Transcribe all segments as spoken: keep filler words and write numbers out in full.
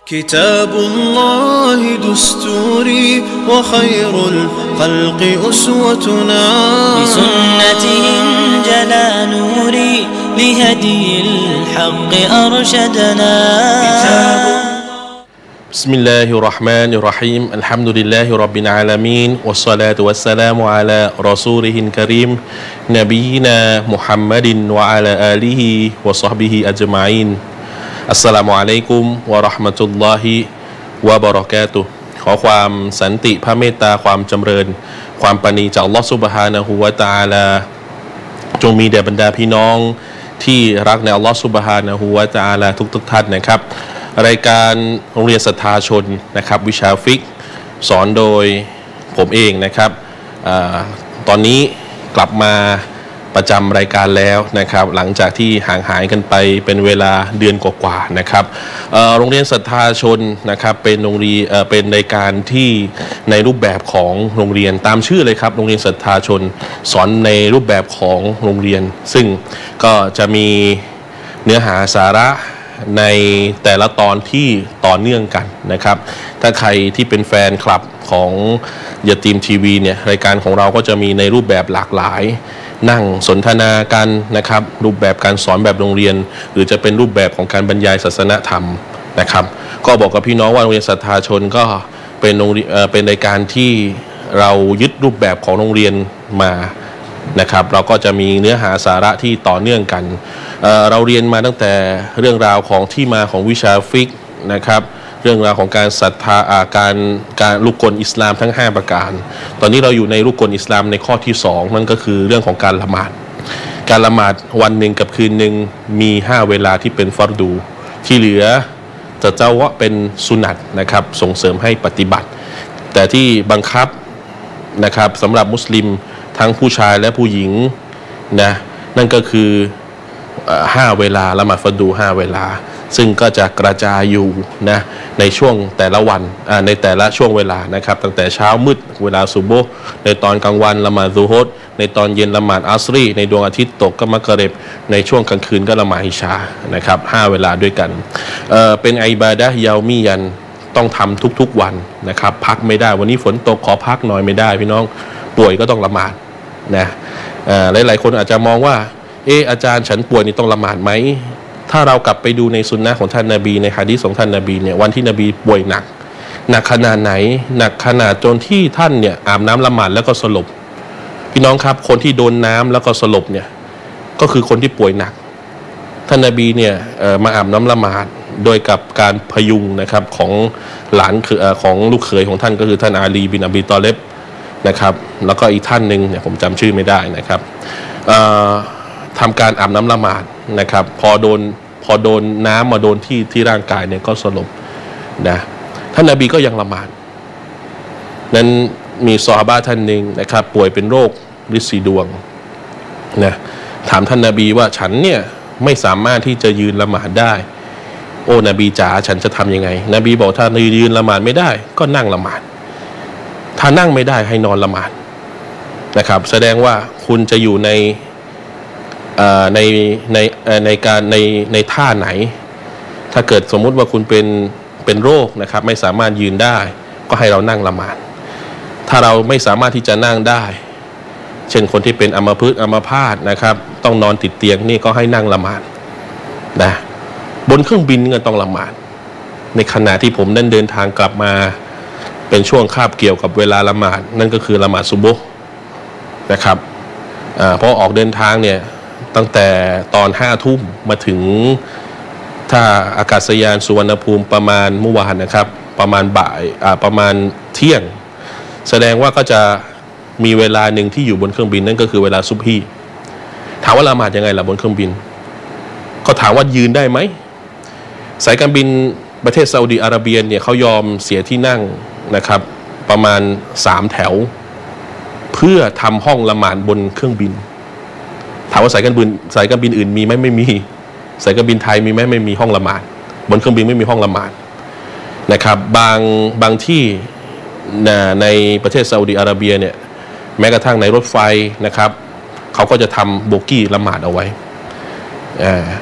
كتاب الله دستوري وخير الخلق أسوتنا بسنته انجلى نوري لهدي الحق أرشدنا بسم الله الرحمن الرحيم الحمد لله رب العالمين والصلاة والسلام على رسوله الكريم نبينا محمد وعلى آله وصحبه أجمعينอัสสลามุอะลัยกุมวะเราะห์มะตุลลอฮิวะบะเราะกาตุฮ์ขอความสันติพระเมตตาความจำเริญความปราณีจากอัลเลาะห์ซุบฮานะฮูวะตะอาลาจงมีแด่บรรดาพี่น้องที่รักในอัลเลาะห์ซุบฮานะฮูวะตะอาลาทุกๆท่านนะครับรายการโรงเรียนศรัทธาชนนะครับวิชาฟิกห์สอนโดยผมเองนะครับอตอนนี้กลับมาประจำรายการแล้วนะครับหลังจากที่ห่างหายกันไปเป็นเวลาเดือนกว่าๆนะครับโรงเรียนศรัทธาชนนะครับเป็นโรงเรียนเป็นรายการที่ในรูปแบบของโรงเรียนตามชื่อเลยครับโรงเรียนศรัทธาชนสอนในรูปแบบของโรงเรียนซึ่งก็จะมีเนื้อหาสาระในแต่ละตอนที่ต่อเนื่องกันนะครับถ้าใครที่เป็นแฟนคลับของยาตีมทีวีเนี่ยรายการของเราก็จะมีในรูปแบบหลากหลายนั่งสนทนากันนะครับรูปแบบการสอนแบบโรงเรียนหรือจะเป็นรูปแบบของการบรรยายศาสนธรรมนะครับก็บอกกับพี่น้องว่าโรงเรียนศรัทธาชนก็เป็นโรงเอ่อเป็นรายการที่เรายึดรูปแบบของโรงเรียนมานะครับเราก็จะมีเนื้อหาสาระที่ต่อเนื่องกัน เอ่อ เราเรียนมาตั้งแต่เรื่องราวของที่มาของวิชาฟิกห์นะครับเรื่องราวของการศรัทธาอาการการรุกลอิสลามทั้งห้าประการตอนนี้เราอยู่ในรุกลอิสลามในข้อที่สองนั่นก็คือเรื่องของการละหมาดการละหมาดวันหนึ่งกับคืนหนึ่งมีห้าเวลาที่เป็นฟัรดูที่เหลือจะเจ้าว่าเป็นสุนัตนะครับส่งเสริมให้ปฏิบัติแต่ที่บังคับนะครับสำหรับมุสลิมทั้งผู้ชายและผู้หญิงนะนั่นก็คือห้าเวลาละหมาดฟัรดูห้าเวลาซึ่งก็จะกระจายอยู่นะในช่วงแต่ละวันในแต่ละช่วงเวลานะครับตั้งแต่เช้ามืดเวลาซุบฮ์ในตอนกลางวันละหมาดซุฮรในตอนเย็นละหมาดอัสรีในดวงอาทิตย์ตกก็มักริบในช่วงกลางคืนก็ละหมาดอิชานะครับห้าเวลาด้วยกันเอ่อเป็นอิบาดะห์ยามียันต้องทำทุกๆวันนะครับพักไม่ได้วันนี้ฝนตกขอพักหน่อยไม่ได้พี่น้องป่วยก็ต้องละหมาดนะเอ่อหลายๆคนอาจจะมองว่าเอออาจารย์ฉันป่วยนี่ต้องละหมาดไหมถ้าเรากลับไปดูในสุนนะของท่านนบีในหะดีษของท่านนบีเนี่ยวันที่นบีป่วยหนักหนักขนาดไหนหนักขนาดจนที่ท่านเนี่ยอาบน้ำละหมาดแล้วก็สลบพี่น้องครับคนที่โดนน้ำแล้วก็สลบเนี่ยก็คือคนที่ป่วยหนักท่านนบีเนี่ยมาอาบน้ำละหมาดโดยกับการพยุงนะครับของหลานคือของลูกเขยของท่านก็คือท่านอาลีบินอบีตอเลบนะครับแล้วก็อีกท่านหนึ่งเนี่ยผมจำชื่อไม่ได้นะครับทำการอาบน้ำละหมาดนะครับพอโดนพอโดนน้ำมาโดนที่ที่ร่างกายเนี่ยก็สลบนะท่านนบีก็ยังละหมาดนั้นมีซอฮาบะห์ท่านหนึ่งนะครับป่วยเป็นโรคฤทธิ์สีดวงนะถามท่านนบีว่าฉันเนี่ยไม่สามารถที่จะยืนละหมาดได้โอ้นบีจ๋าฉันจะทำยังไงนบีบอกถ้ายืนละหมาดไม่ได้ก็นั่งละหมาดถ้านั่งไม่ได้ให้นอนละหมาดนะครับแสดงว่าคุณจะอยู่ในในในในการในในท่าไหนถ้าเกิดสมมุติว่าคุณเป็นเป็นโรคนะครับไม่สามารถยืนได้ก็ให้เรานั่งละหมาดถ้าเราไม่สามารถที่จะนั่งได้เช่นคนที่เป็นอัมพฤกษ์อัมพาตนะครับต้องนอนติดเตียงนี่ก็ให้นั่งละหมาดนะบนเครื่องบินก็ต้องละหมาดในขณะที่ผมนั้นเดินทางกลับมาเป็นช่วงคาบเกี่ยวกับเวลาละหมาดนั่นก็คือละหมาดซุบฮ์นะครับเพราะออกเดินทางเนี่ยตั้งแต่ตอนห้าทุ่มมาถึงถ้าอากาศยานสุวรรณภูมิประมาณเมื่อวานนะครับประมาณบ่ายประมาณเที่ยงแสดงว่าก็จะมีเวลาหนึ่งที่อยู่บนเครื่องบินนั่นก็คือเวลาซุบฮีถามว่าละหมาดยังไงล่ะบนเครื่องบินก็ถามว่ายืนได้ไหมสายการบินประเทศซาอุดิอาระเบียเนี่ยเขายอมเสียที่นั่งนะครับประมาณสามแถวเพื่อทำห้องละหมาดบนเครื่องบินถามว่าสายการบินสายการบินอื่นมีไหมไม่มีสายการบินไทยมีไหมไม่มีห้องละหมาดบนเครื่องบินไม่มีห้องละหมาดนะครับบางบางที่ในประเทศซาอุดิอาระเบียเนี่ยแม้กระทั่งในรถไฟนะครับเขาก็จะทำโบกี้ละหมาดเอาไว้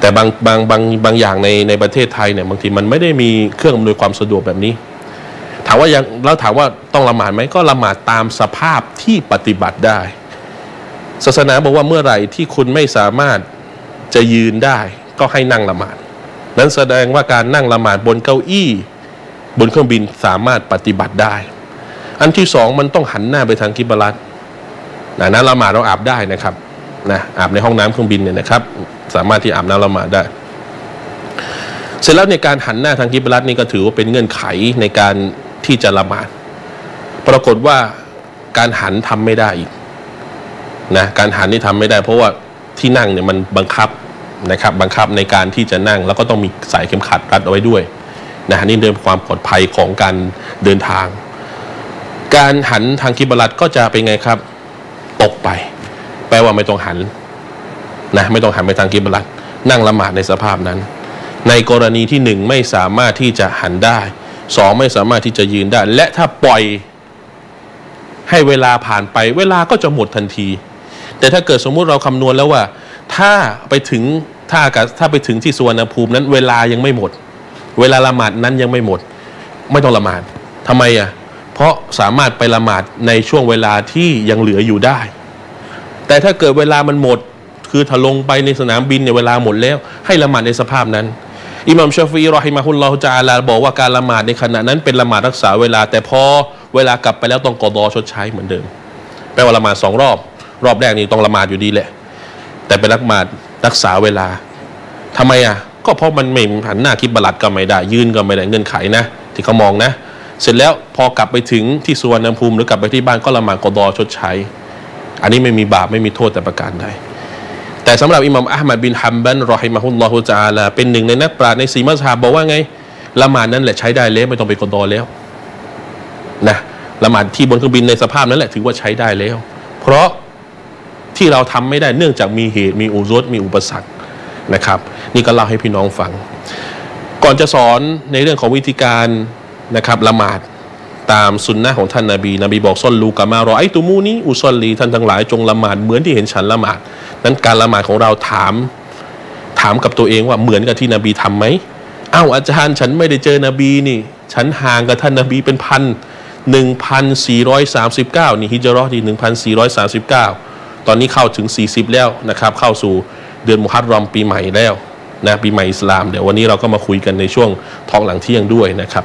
แต่บางบางบางบางอย่างในในประเทศไทยเนี่ยบางทีมันไม่ได้มีเครื่องอำนวยความสะดวกแบบนี้ถามว่ายังแล้วถามว่าต้องละหมาดไหมก็ละหมาดตามสภาพที่ปฏิบัติได้ศาสนาบอกว่าเมื่อไหร่ที่คุณไม่สามารถจะยืนได้ก็ให้นั่งละหมาดนั้นแสดงว่าการนั่งละหมาดบนเก้าอี้บนเครื่องบินสามารถปฏิบัติได้อันที่สองมันต้องหันหน้าไปทางกิบลัตนะนั้นละหมาดเราอาบได้นะครับนะอาบในห้องน้ำเครื่องบินเนี่ยนะครับสามารถที่อาบน้ำละหมาดได้เสร็จแล้วในการหันหน้าทางกิบลัตนี่ก็ถือว่าเป็นเงื่อนไขในการที่จะละหมาดปรากฏว่าการหันทำไม่ได้อีกนะการหันนี่ทำไม่ได้เพราะว่าที่นั่งเนี่ยมันบังคับนะครับบังคับในการที่จะนั่งแล้วก็ต้องมีสายเข็มขัดรัดเอาไว้ด้วยนะนี่เรื่องความปลอดภัยของการเดินทางการหันทางกิบลัตก็จะเป็นไงครับตกไปแปลว่าไม่ต้องหันนะไม่ต้องหันไปทางกิบลัตนั่งละหมาดในสภาพนั้นในกรณีที่หนึ่งไม่สามารถที่จะหันได้สองไม่สามารถที่จะยืนได้และถ้าปล่อยให้เวลาผ่านไปเวลาก็จะหมดทันทีแต่ถ้าเกิดสมมุติเราคำนวณแล้วว่าถ้าไปถึงถ้าถ้าไปถึงที่สุวรรณภูมินั้นเวลายังไม่หมดเวลาละหมาดนั้นยังไม่หมดไม่ต้องละหมาดทำไมอ่ะเพราะสามารถไปละหมาดในช่วงเวลาที่ยังเหลืออยู่ได้แต่ถ้าเกิดเวลามันหมดคือถ้าลงไปในสนามบินเนี่ยเวลาหมดแล้วให้ละหมาดในสภาพนั้นอิหม่ามชาฟิอีรอฮิมะฮุลลอฮุตะอาลาบอกว่าการละหมาดในขณะนั้นเป็นละหมาดรักษาเวลาแต่พอเวลากลับไปแล้วต้องกอฎอชดใช้เหมือนเดิมแปลว่าละหมาดสองรอบรอบแรกนี่ต้องละหมาดอยู่ดีแหละแต่เป็นละหมาดรักษาเวลาทำไมอ่ะก็เพราะมันไม่หันหน้ากิบลัตก็ไม่ได้ยืนก็ไม่ได้เงื่อนไขนะที่เขามองนะเสร็จแล้วพอกลับไปถึงที่สุวรรณภูมิหรือกลับไปที่บ้านก็ละหมาดกอฎอชดใช้อันนี้ไม่มีบาปไม่มีโทษแต่ประการใดแต่สำหรับอิหม่ามอะห์มัดบินฮัมบัลรอฮิมะฮุลลอฮุตะอาลาเป็นหนึ่งในนักปราชญ์ในสี่มัซฮับบอกว่าไงละหมาดนั้นแหละใช้ได้แล้วไม่ต้องไปกอฎอแล้วนะละหมาดที่บนเครื่องบินในสภาพนั้นแหละถือว่าใช้ได้แล้วเพราะที่เราทำไม่ได้เนื่องจากมีเหตุมีอุซุรมีอุปสรรคนะครับนี่ก็เล่าให้พี่น้องฟังก่อนจะสอนในเรื่องของวิธีการนะครับละหมาดตามสุนนะของท่านนบีนบีบอกซอลลูกะมารอไอตุมูนีอุซอลลีท่านทั้งหลายจงละหมาดเหมือนที่เห็นฉันละหมาดนั้นการละหมาดของเราถามถามกับตัวเองว่าเหมือนกับที่นบีทำไหมอ้าวอาจารย์ฉันไม่ได้เจอนบีนี่ฉันห่างกับท่านนบีเป็นพันหนึ่งพันสี่ร้อยสามสิบเก้านี่ฮิจเราะห์ที่หนึ่งพันสี่ร้อยสามสิบเก้าตอนนี้เข้าถึงสี่สิบแล้วนะครับเข้าสู่เดือนมุฮัรรอมปีใหม่แล้วนะปีใหม่อิสลามเดี๋ยววันนี้เราก็มาคุยกันในช่วงท้องหลังเที่ยงด้วยนะครับ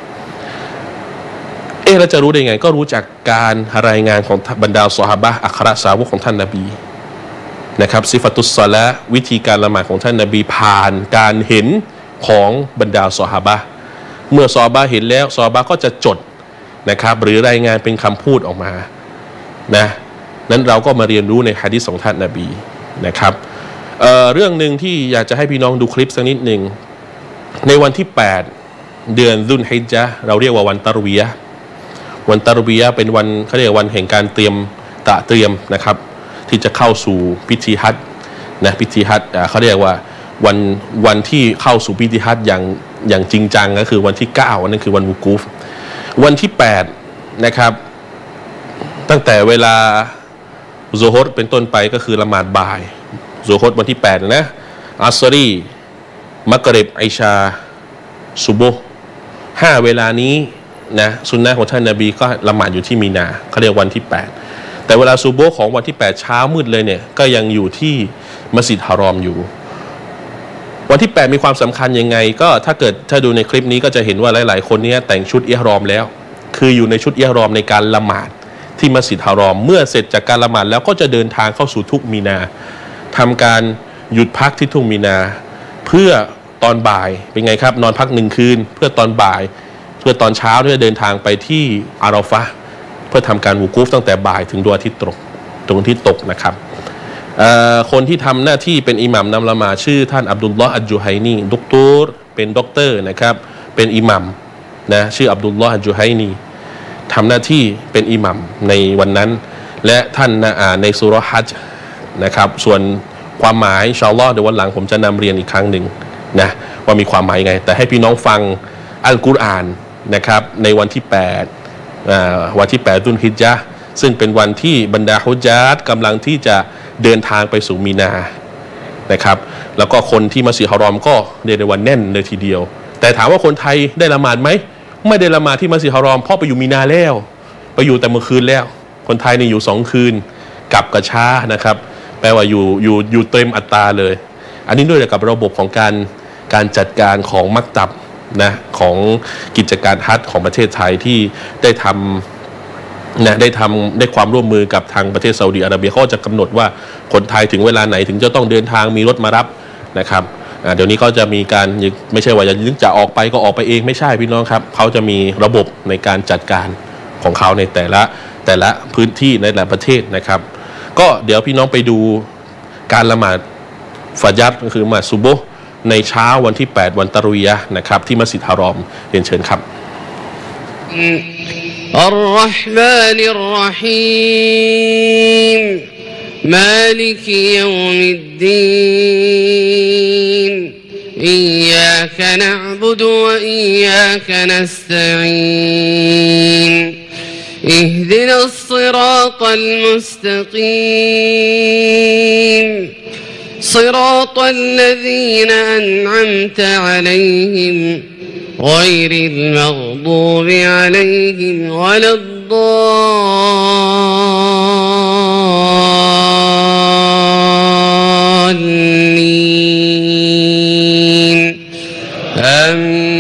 เอ๊ะเราจะรู้ได้ไงก็รู้จากการรายงานของบรรดาซอฮาบะห์อัครสาวกของท่านนบีนะครับซิฟาตุสศอลาวิธีการละหมาดของท่านนบีผ่านการเห็นของบรรดาซอฮาบะห์เมื่อซอฮาบะห์เห็นแล้วซอฮาบะห์ก็จะจดนะครับหรือรายงานเป็นคำพูดออกมานะนั้นเราก็มาเรียนรู้ในหะดีษของท่านนบีนะครับ เอ่อ เรื่องหนึ่งที่อยากจะให้พี่น้องดูคลิปสักนิดหนึ่งในวันที่แปดเดือนซุลฮิจญะห์เราเรียกว่าวันตะรวียะห์วันตะรวียะห์เป็นวันเขาเรียกวันแห่งการเตรียมตะเตรียมนะครับที่จะเข้าสู่พิธีฮัจญ์นะพิธีฮัจญ์เขาเรียกว่าวันวันที่เข้าสู่พิธีฮัจญ์อย่างอย่างจริงจังก็คือวันที่เก้านั่นคือวันวุกูฟวันที่แปดนะครับตั้งแต่เวลาซุฮรเป็นต้นไปก็คือละหมาดบ่ายซุฮรวันที่แปดนะอัสรีมักริบอิชาซุบฮ์ห้าเวลานี้นะสุนนะของท่านนบีก็ละหมาดอยู่ที่มีนาเขาเรียกวันที่แปดแต่เวลาซุบฮ์ของวันที่แปดเช้ามืดเลยเนี่ยก็ยังอยู่ที่มัสยิดฮารอมอยู่วันที่แปดมีความสำคัญยังไงก็ถ้าเกิดถ้าดูในคลิปนี้ก็จะเห็นว่าหลายๆคนเนี่ยแต่งชุดอิหรอมแล้วคืออยู่ในชุดอิหรอมในการละหมาดที่มัสยิดฮารอมเมื่อเสร็จจากการละหมาดแล้วก็จะเดินทางเข้าสู่ทุ่งมีนาทำการหยุดพักที่ทุ่งมีนาเพื่อตอนบ่ายเป็นไงครับนอนพักหนึ่งคืนเพื่อตอนบ่ายเพื่อตอนเช้าที่จะเดินทางไปที่อาราฟะห์เพื่อทำการวุกูฟตั้งแต่บ่ายถึงดวงอาทิตย์ตกดวงอาทิตย์ตกนะครับคนที่ทำหน้าที่เป็นอิหมัมนำละหมาดชื่อท่านอับดุลลอฮ์อัจจุไฮนีด็อกเตอร์เป็นด็อกเตอร์นะครับเป็นอิหมัมนะชื่ออับดุลลอฮ์อัจจุไฮนีทำหน้าที่เป็นอิหมัมในวันนั้นและท่านอ่านในซูเราะห์ฮัจญ์นะครับส่วนความหมายอินชาอัลลอฮ์เดี๋ยววันหลังผมจะนำเรียนอีกครั้งหนึ่งนะว่ามีความหมายไงแต่ให้พี่น้องฟังอัลกุรอานนะครับในวันที่แปดวันที่แปดซุลฮิจญะห์ซึ่งเป็นวันที่บรรดาฮุญญาตกำลังที่จะเดินทางไปสู่มีนานะครับแล้วก็คนที่มัสยิดฮารอมก็เรียกได้ว่าแน่นเลยทีเดียวแต่ถามว่าคนไทยได้ละหมาดไหมไม่ได้ละหมาดที่มัสยิดฮารอมเพราะไปอยู่มีนาแล้วไปอยู่แต่เมื่อคืนแล้วคนไทยนี่อยู่สองคืนกลับกระช้านะครับแปลว่าอยู่อยู่อยู่เต็มอัตราเลยอันนี้ด้วยกับระบบของการการจัดการของมักตับนะของกิจการฮัจญ์ของประเทศไทยที่ได้ทำนะได้ทำได้ความร่วมมือกับทางประเทศซาอุดิอาระเบียเขาจะกำหนดว่าคนไทยถึงเวลาไหนถึงจะต้องเดินทางมีรถมารับนะครับเดี๋ยวนี้ก็จะมีการไม่ใช่ว่าจะนึกจะออกไปก็ออกไปเองไม่ใช่พี่น้องครับเขาจะมีระบบในการจัดการของเขาในแต่ละแต่ละพื้นที่ในแต่ละประเทศนะครับก็เดี๋ยวพี่น้องไปดูการละหมาดฟาญัรก็คือละหมาดซุบฮ์ในเช้าวันที่แปดวันตะรุยะห์นะครับที่มัสยิดฮารอมเรียนเชิญครับอัรเราะห์มานิรเราะฮีมมาลิกยอมิดดีนอิยยาคะนะอ์บุดุวะอิยยาคะนัสตะอีนاهدنا الصراط المستقيم صراط الذين أنعمت عليهم غير المغضوب عليهم ولا الضالين آمين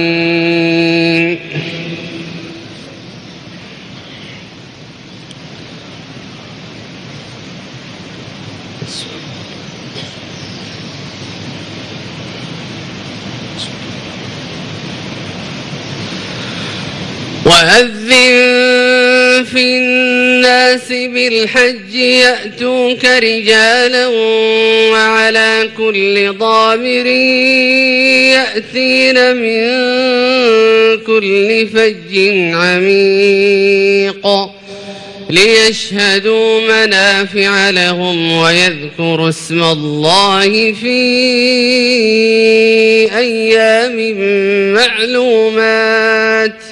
وأذن في الناس بالحج يأتوك رجالا وعلى كل ضامر يأتين من كل فج عميق ليشهدوا منافع لهم ويذكروا اسم الله في أيام معلومات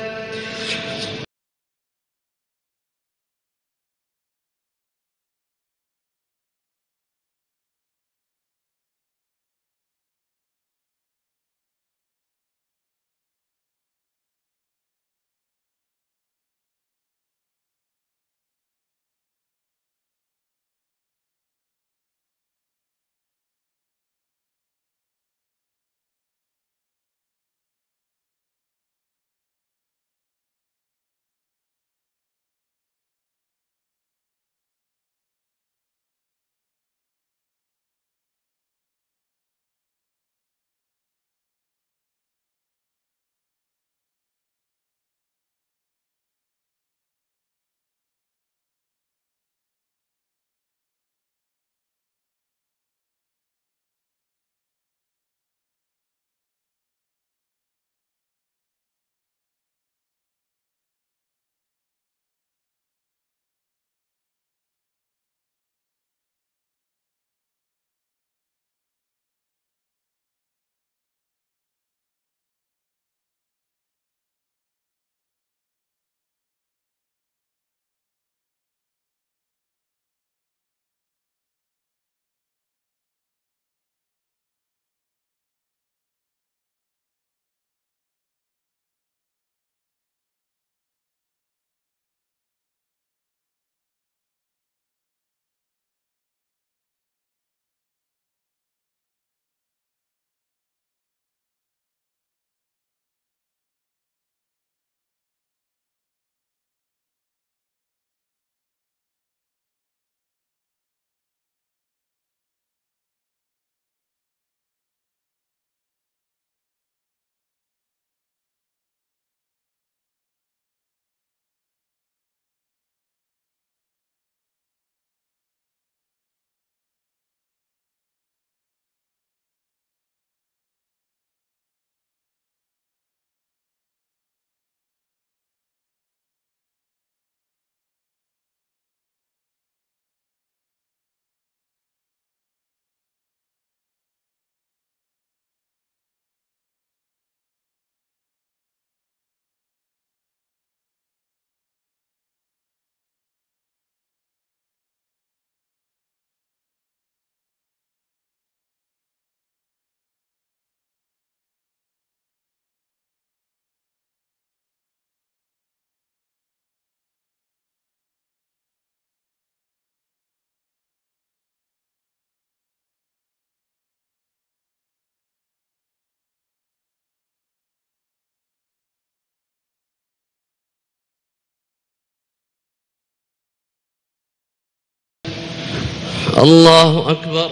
الله أكبر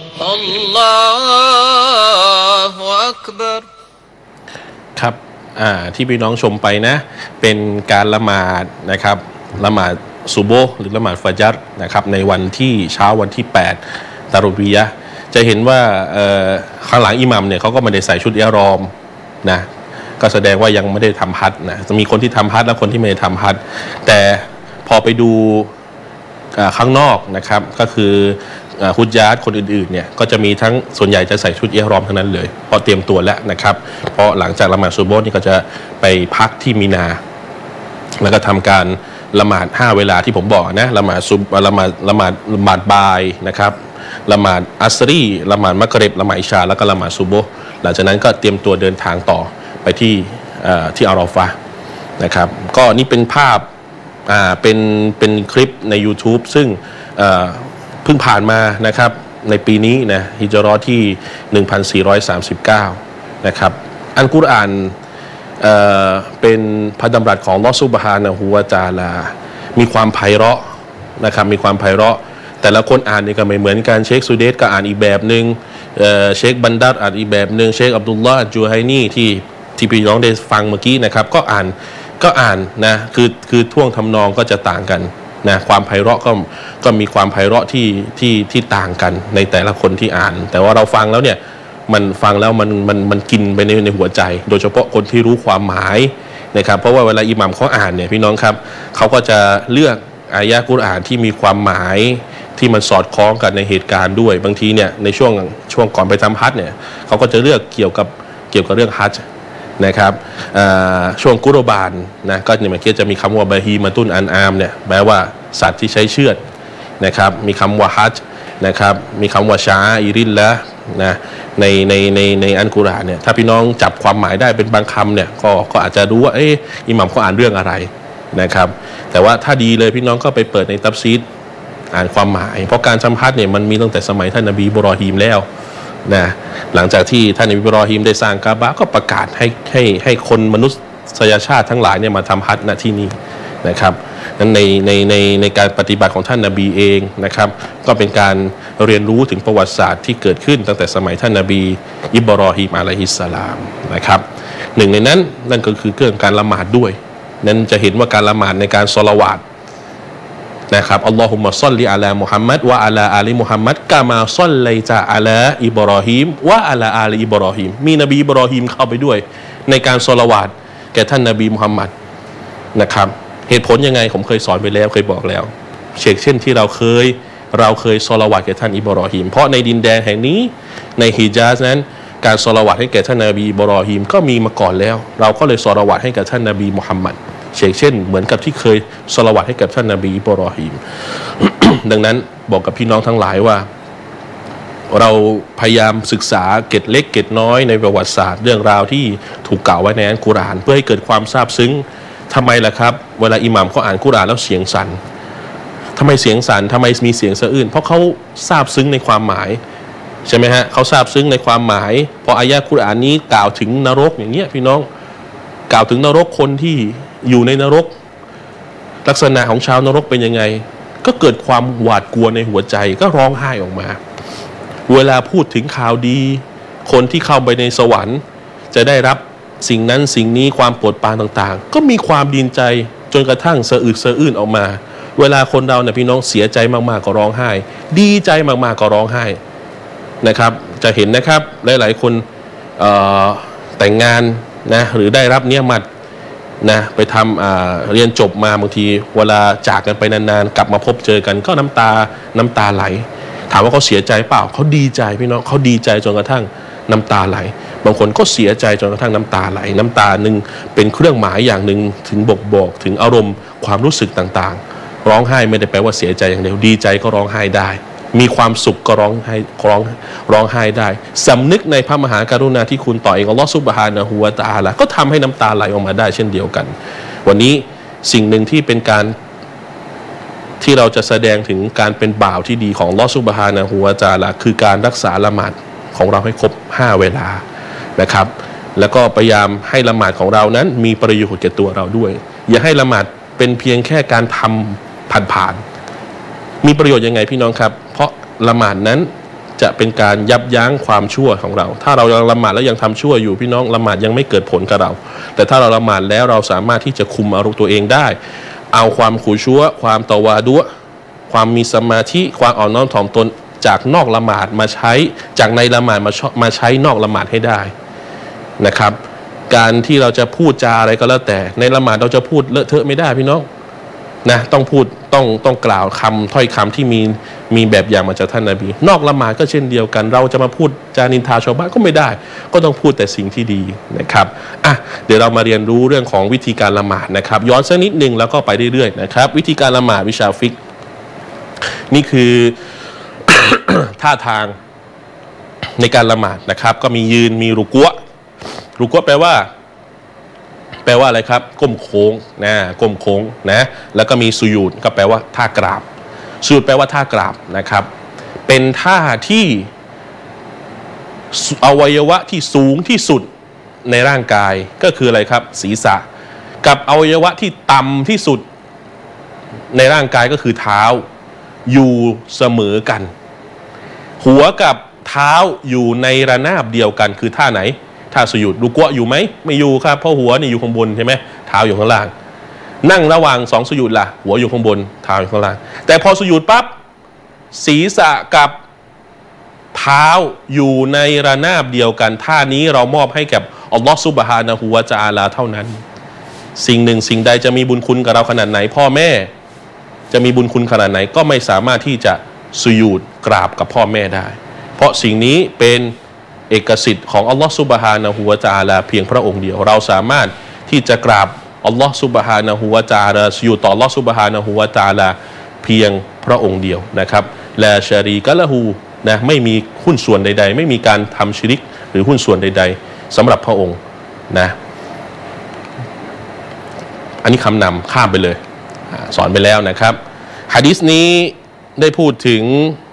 الله أكبر ครับอ่าที่พี่น้องชมไปนะเป็นการละหมาดนะครับละหมาดซุโบห์หรือละหมาดฟาญัรนะครับในวันที่เช้าวันที่แปดตารุวียะห์จะเห็นว่าเอ่อข้างหลังอิหมัมเนี่ยเขาก็ไม่ได้ใส่ชุดอิหรอมนะก็แสดงว่ายังไม่ได้ทำฮัจญ์นะจะมีคนที่ทำฮัจญ์และคนที่ไม่ได้ทำฮัจญ์แต่พอไปดูข้างนอกนะครับก็คือฮุจญาตคนอื่นๆเนี่ยก็จะมีทั้งส่วนใหญ่จะใส่ชุดอิหรอมทั้งนั้นเลยพอเตรียมตัวแล้วนะครับเพราะหลังจากละหมาดซุโบห์นี่ก็จะไปพักที่มีนาแล้วก็ทำการละหมาดห้าเวลาที่ผมบอกนะละหมาดซุบละหมาดละหมาดละหมาดบ่ายนะครับละหมาดอัสรีละหมาดมักริบละหมาดอิชาแล้วก็ละหมาดซุโบห์หลังจากนั้นก็เตรียมตัวเดินทางต่อไปที่ที่อาราฟะห์นะครับก็นี่เป็นภาพอ่าเป็นเป็นคลิปใน YouTube ซึ่งเพิ่งผ่านมานะครับในปีนี้นะฮิจเราะห์ที่หนึ่งพันสี่ร้อยสามสิบเก้านะครับอัลกุรอานเอ่อเป็นพระดำรัสของอัลเลาะห์ซุบฮานะฮูวะตะอาลามีความไพเราะนะครับมีความไพเราะแต่ละคนอ่านนี่ก็ไม่เหมือนกันเชคซูเดสก็อ่านอีกแบบนึงเอ่อเชคบันดัรอ่านอีกแบบนึงเชคอับดุลลอฮ์จูไฮนีที่ที่พี่น้องได้ฟังเมื่อกี้นะครับก็อ่านก็อ่านนะคือคือท่วงทำนองก็จะต่างกันนะความไพเราะก็ก็มีความไพเราะที่ที่ที่ต่างกันในแต่ละคนที่อ่านแต่ว่าเราฟังแล้วเนี่ยมันฟังแล้วมันมันมันกินไปในในหัวใจโดยเฉพาะคนที่รู้ความหมายนะครับเพราะว่าเวลาอิหมัมเขาอ่านเนี่ยพี่น้องครับเขาก็จะเลือกอายะห์กุรอานที่มีความหมายที่มันสอดคล้องกันในเหตุการณ์ด้วยบางทีเนี่ยในช่วงช่วงก่อนไปทำฮัจญ์เนี่ยเขาก็จะเลือกเกี่ยวกับเกี่ยวกับเรื่องฮัจญ์นะครับช่วงกุรบานนะก็เนี่ยเมื่อกี้จะมีคำว่าบะฮีมาตุนอันอามเนี่ยแปลว่าสัตว์ที่ใช้เชือดนะครับมีคำว่าฮัจญ์นะครับมีคำว่าชาอิรินละนะในในในในอัลกุรอานเนี่ยถ้าพี่น้องจับความหมายได้เป็นบางคำเนี่ยก็ก็อาจจะรู้ว่าเอออิหมัมเขาอ่านเรื่องอะไรนะครับแต่ว่าถ้าดีเลยพี่น้องก็ไปเปิดในตัฟซีรอ่านความหมายเพราะการสัมภาษณ์เนี่ยมันมีตั้งแต่สมัยท่านนบีอิบรอฮีมแล้วนะหลังจากที่ท่านนบีอิบรอฮีมได้สร้างกะบะห์ก็ประกาศให้ให้ให้คนมนุษยชาติทั้งหลายเนี่ยมาทำฮัจญ์ณที่นี่นะครับนั้นในในในในการปฏิบัติของท่านนบีเองนะครับก็เป็นการเรียนรู้ถึงประวัติศาสตร์ที่เกิดขึ้นตั้งแต่สมัยท่านนบีอิบรอฮีมอะลัยฮิสสลามนะครับหนึ่งในนั้นนั่นก็คือเรื่องการละหมาดด้วยนั้นจะเห็นว่าการละหมาดในการศอลาวาตนะครับอัลลอฮุมะศ็อลลิอะลามุฮัมมัดวะอะลาอาลีมุฮัมมัดกะมาศ็อลลัยตะอะลาอิบรอฮีมวะอะลาอาลีอิบรอฮีมมีนบีอิบรอฮีมเข้าไปด้วยในการศอลาวาตแก่ท่านนบีมุฮัมมัดนะครับเหตุผลยังไงผมเคยสอนไปแล้วเคยบอกแล้วเช่นเช่นที่เราเคยเราเคยศอลาวาตแก่ท่านอิบรอฮีมเพราะในดินแดนแห่งนี้ในฮิญาซนั้นการศอลาวาตให้แก่ท่านนบีอิบรอฮีมก็มีมาก่อนแล้วเราก็เลยศอลาวาตให้กับท่านนบีมุฮัมมัดเช่นเช่นเหมือนกับที่เคยศอลาวาตให้กับท่านนบีอิบรอฮีม ดังนั้นบอกกับพี่น้องทั้งหลายว่าเราพยายามศึกษาเกร็ดเล็กเกร็ดน้อยในประวัติศาสตร์เรื่องราวที่ถูกกล่าวไว้ในอัลกุรอานเพื่อให้เกิดความซาบซึ้งทำไมล่ะครับเวลาอิหมัมเขาอ่านกุรอานแล้วเสียงสั่นทำไมเสียงสั่นทำไมมีเสียงสะอื้นเพราะเขาซาบซึ้งในความหมายใช่ไหมฮะเขาซาบซึ้งในความหมายพออายะห์กุรอานนี้กล่าวถึงนรกอย่างเงี้ยพี่น้องกล่าวถึงนรกคนที่อยู่ในนรกลักษณะของชาวนรกเป็นยังไงก็เกิดความหวาดกลัวในหัวใจก็ร้องไห้ออกมาเวลาพูดถึงข่าวดีคนที่เข้าไปในสวรรค์จะได้รับสิ่งนั้นสิ่งนี้ความโปรดปรานต่างๆก็มีความดีใจจนกระทั่งสะอึกสะอื้นออกมาเวลาคนเราเนี่ยพี่น้องเสียใจมากๆก็ร้องไห้ดีใจมากๆก็ร้องไห้นะครับจะเห็นนะครับหลายๆคนเอ่อแต่งงานนะหรือได้รับเนียมัตนะไปทำอ่าเรียนจบมาบางทีเวลาจากกันไปนานๆกลับมาพบเจอกันก็น้ำตาน้ำตาไหลถามว่าเขาเสียใจเปล่าเขาดีใจพี่น้องเขาดีใจจนกระทั่งน้ำตาไหลบางคนก็เสียใจจนกระทั่งน้ำตาไหลน้ำตาหนึ่งเป็นเครื่องหมายอย่างหนึ่งถึงบอกบอกถึงอารมณ์ความรู้สึกต่างๆร้องไห้ไม่ได้แปลว่าเสียใจอย่างเดียวดีใจก็ร้องไห้ได้มีความสุขก็ร้องไห้ร้องร้องไห้ได้สำนึกในพระมหากรุณาธิคุณต่อเองอัลลอฮฺซุบฮานะฮูวะตะอาลาก็ทำให้น้ำตาไหลออกมาได้เช่นเดียวกันวันนี้สิ่งหนึ่งที่เป็นการที่เราจะแสดงถึงการเป็นบ่าวที่ดีของอัลลอฮฺซุบฮานะฮูวะตะอาลาคือการรักษาละหมาดของเราให้ครบห้าเวลานะครับแล้วก็พยายามให้ละหมาดของเรานั้นมีประโยชน์แก่ตัวเราด้วยอย่าให้ละหมาดเป็นเพียงแค่การทำผ่านๆมีประโยชน์ยังไงพี่น้องครับเพราะละหมาดนั้นจะเป็นการยับยั้งความชั่วของเราถ้าเรายังละหมาดแล้วยังทำชั่วอยู่พี่น้องละหมาดยังไม่เกิดผลกับเราแต่ถ้าเราละหมาดแล้วเราสามารถที่จะคุมอารมณ์ตัวเองได้เอาความขุชัวความตะวาดุความมีสมาธิความอ่อนน้อมถ่อมตนจากนอกละหมาดมาใช้จากในละหมาดมามาใช้นอกละหมาดให้ได้นะครับการที่เราจะพูดจาอะไรก็แล้วแต่ในละหมาดเราจะพูดเลอะเทอะไม่ได้พี่น้องนะต้องพูดต้องต้องกล่าวคำถ้อยคำที่มีมีแบบอย่างมาจากท่านนบีนอกละหมาดก็เช่นเดียวกันเราจะมาพูดจานินทาชาวบ้านก็ไม่ได้ก็ต้องพูดแต่สิ่งที่ดีนะครับอ่ะเดี๋ยวเรามาเรียนรู้เรื่องของวิธีการละหมาดนะครับย้อนสักนิดนึงแล้วก็ไปเรื่อยๆนะครับวิธีการละหมาดวิชาฟิกนี่คือ ท่าทางในการละหมาดนะครับก็มียืนมีรุกัวรุกัวแปลว่าแปลว่าอะไรครับก้มโค้งนะก้มโค้งนะแล้วก็มีสุญูดก็แปลว่าท่ากราบสุญูดแปลว่าท่ากราบนะครับเป็นท่าที่อวัยวะที่สูงที่สุดในร่างกายก็คืออะไรครับศีรษะกับอวัยวะที่ต่ำที่สุดในร่างกายก็คือเท้าอยู่เสมอกันหัวกับเท้าอยู่ในระนาบเดียวกันคือท่าไหนท่าสุญูดรุกัวอยู่ไหมไม่อยู่ครับเพราะหัวนี่อยู่ข้างบนใช่ไหมเท้าอยู่ข้างล่างนั่งระหว่างสองสุญูดล่ะหัวอยู่ข้างบนเท้าอยู่ข้างล่างแต่พอสุญูดปั๊บศีรษะกับเท้าอยู่ในระนาบเดียวกันท่านี้เรามอบให้กับอัลลอฮฺซุบฮานะฮูวะตะอาลาเท่านั้นสิ่งหนึ่งสิ่งใดจะมีบุญคุณกับเราขนาดไหนพ่อแม่จะมีบุญคุณขนาดไหนก็ไม่สามารถที่จะสุญูดกราบกับพ่อแม่ได้เพราะสิ่งนี้เป็นเอกสิทธิ์ของอัลลอฮฺซุบฮานะฮูวะตะอาลาเพียงพระองค์เดียวเราสามารถที่จะกราบอัลลอฮฺซุบฮานะฮูวะตะอาลาสุญูดต่ออัลลอฮฺซุบฮานะฮูวะตะอาลาเพียงพระองค์เดียวนะครับลาชารีกะละฮูนะไม่มีหุ้นส่วนใดๆไม่มีการทำชิริกหรือหุ้นส่วนใดๆสำหรับพระองค์นะอันนี้คำนำข้ามไปเลยสอนไปแล้วนะครับหะดีษนี้ได้พูดถึง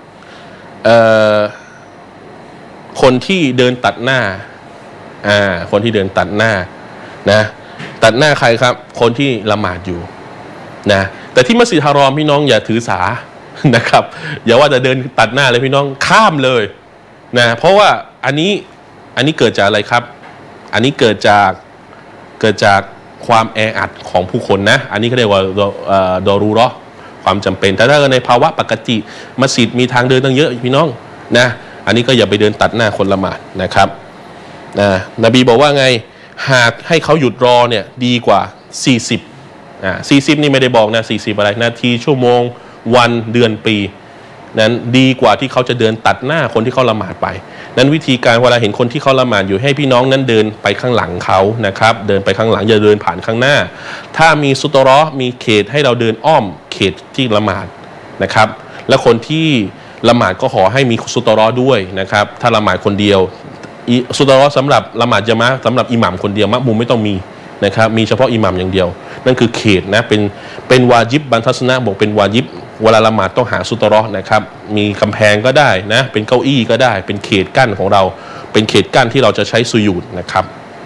คนที่เดินตัดหน้าอ่าคนที่เดินตัดหน้านะตัดหน้าใครครับคนที่ละหมาดอยู่นะแต่ที่มัสยิดฮารอมพี่น้องอย่าถือสานะครับอย่าว่าจะเดินตัดหน้าเลยพี่น้องข้ามเลยนะเพราะว่าอันนี้อันนี้เกิดจากอะไรครับอันนี้เกิดจากเกิดจากความแออัดของผู้คนนะอันนี้เขาเรียกว่าดอรูเราะห์ความจำเป็นแต่ถ้าในภาวะปกติมัสยิดมีทางเดินตั้งเยอะพี่น้องนะอันนี้ก็อย่าไปเดินตัดหน้าคนละหมาดนะครับนะนบีบอกว่าไงหากให้เขาหยุดรอเนี่ยดีกว่าสี่สิบอ่าสี่สิบนี่ไม่ได้บอกนะสี่สิบอะไรนาทีชั่วโมงวันเดือนปีนั้นดีกว่าที่เขาจะเดินตัดหน้าคนที่เขาละหมาดไปนั้นวิธีการเวลาเห็นคนที่เขาละหมาดอยู่ให้พี่น้องนั้นเดินไปข้างหลังเขานะครับเดินไปข้างหลังอย่าเดินผ่านข้างหน้าถ้ามีสุตเราะห์มีเขตให้เราเดินอ้อมเขตที่ละหมาดนะครับและคนที่ละหมาดก็ขอให้มีสุตเราะห์ด้วยนะครับถ้าละหมาดคนเดียวสุตเราะห์สำหรับละหมาดญะมาอะห์สำหรับอิหม่ามคนเดียวมักมุมไม่ต้องมีนะครับมีเฉพาะอิหม่ามอย่างเดียวนั่นคือเขตนะเป็นเป็นวาญิบบรรทัศนะบอกเป็นวาญิบเวลาละหมาดต้องหาสุตเราะห์นะครับมีกำแพงก็ได้นะเป็นเก้าอี้ก็ได้เป็นเขตกั้นของเราเป็นเขตกั้นที่เราจะใช้สุญูดนะครับ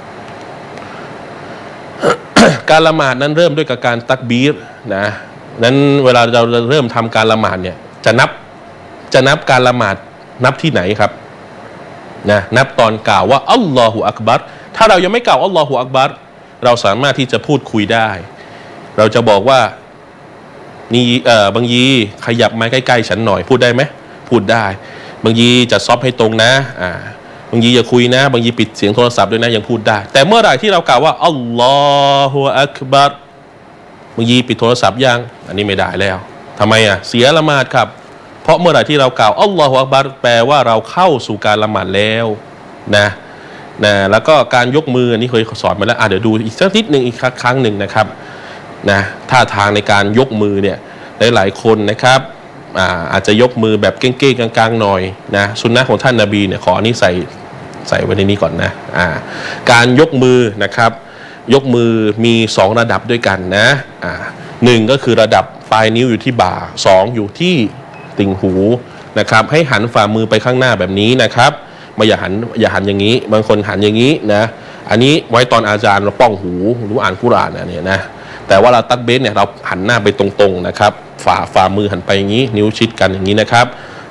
การละหมาดนั้นเริ่มด้วยกับการตักบีรนะนั้นเวลาเราเริ่มทำการละหมาดเนี่ยจะนับจะนับการละหมาดนับที่ไหนครับนะนับตอนกล่าวว่าอัลลอฮุอักบัรถ้าเรายังไม่กล่าวอัลลอฮุอักบัรเราสามารถที่จะพูดคุยได้เราจะบอกว่านี่เอ่อบางยีขยับมาใกล้ๆฉันหน่อยพูดได้ไหมพูดได้บางยีจะซอฟให้ตรงนะอ่าบางยีอย่าคุยนะบางยีปิดเสียงโทรศัพท์ด้วยนะยังพูดได้แต่เมื่อไหร่ที่เรากล่าวว่าอัลลอฮุอักบัรบางยีปิดโทรศัพท์ยังอันนี้ไม่ได้แล้วทำไมอ่ะเสียละหมาดครับเพราะเมื่อไหร่ที่เรากล่าวอัลลอฮุอักบัรแปลว่าเราเข้าสู่การละหมาดแล้วนะนะแล้วก็การยกมืออันนี้เคยสอนมาแล้วอ่ะเดี๋ยวดูอีกสักนิดหนึ่งอีกครั้งหนึ่งนะครับนะท่าทางในการยกมือเนี่ยหลายๆคนนะครับอ่าอาจจะยกมือแบบเก้งๆกลางๆหน่อยนะสุนนะของท่านนบีเนี่ยขออันนี้ใส่ใส่ไว้ในนี้ก่อนนะอ่าการยกมือนะครับยกมือมีสองระดับด้วยกันนะอ่าหนึ่งก็คือระดับปลายนิ้วอยู่ที่บ่าสองอยู่ที่ติ่งหูนะครับให้หันฝ่ามือไปข้างหน้าแบบนี้นะครับไม่อย่าหันอย่าหันอย่างนี้บางคนหันอย่างนี้นะอันนี้ไว้ตอนอาจารย์เราป้องหูหรืออ่านกุรอานเนี่ยนะแต่ว่าเราตักเบสเนี่ยเราหันหน้าไปตรงๆนะครับฝ่าฝ่ามือหันไปอย่างนี้นิ้วชิดกันอย่างนี้นะครับ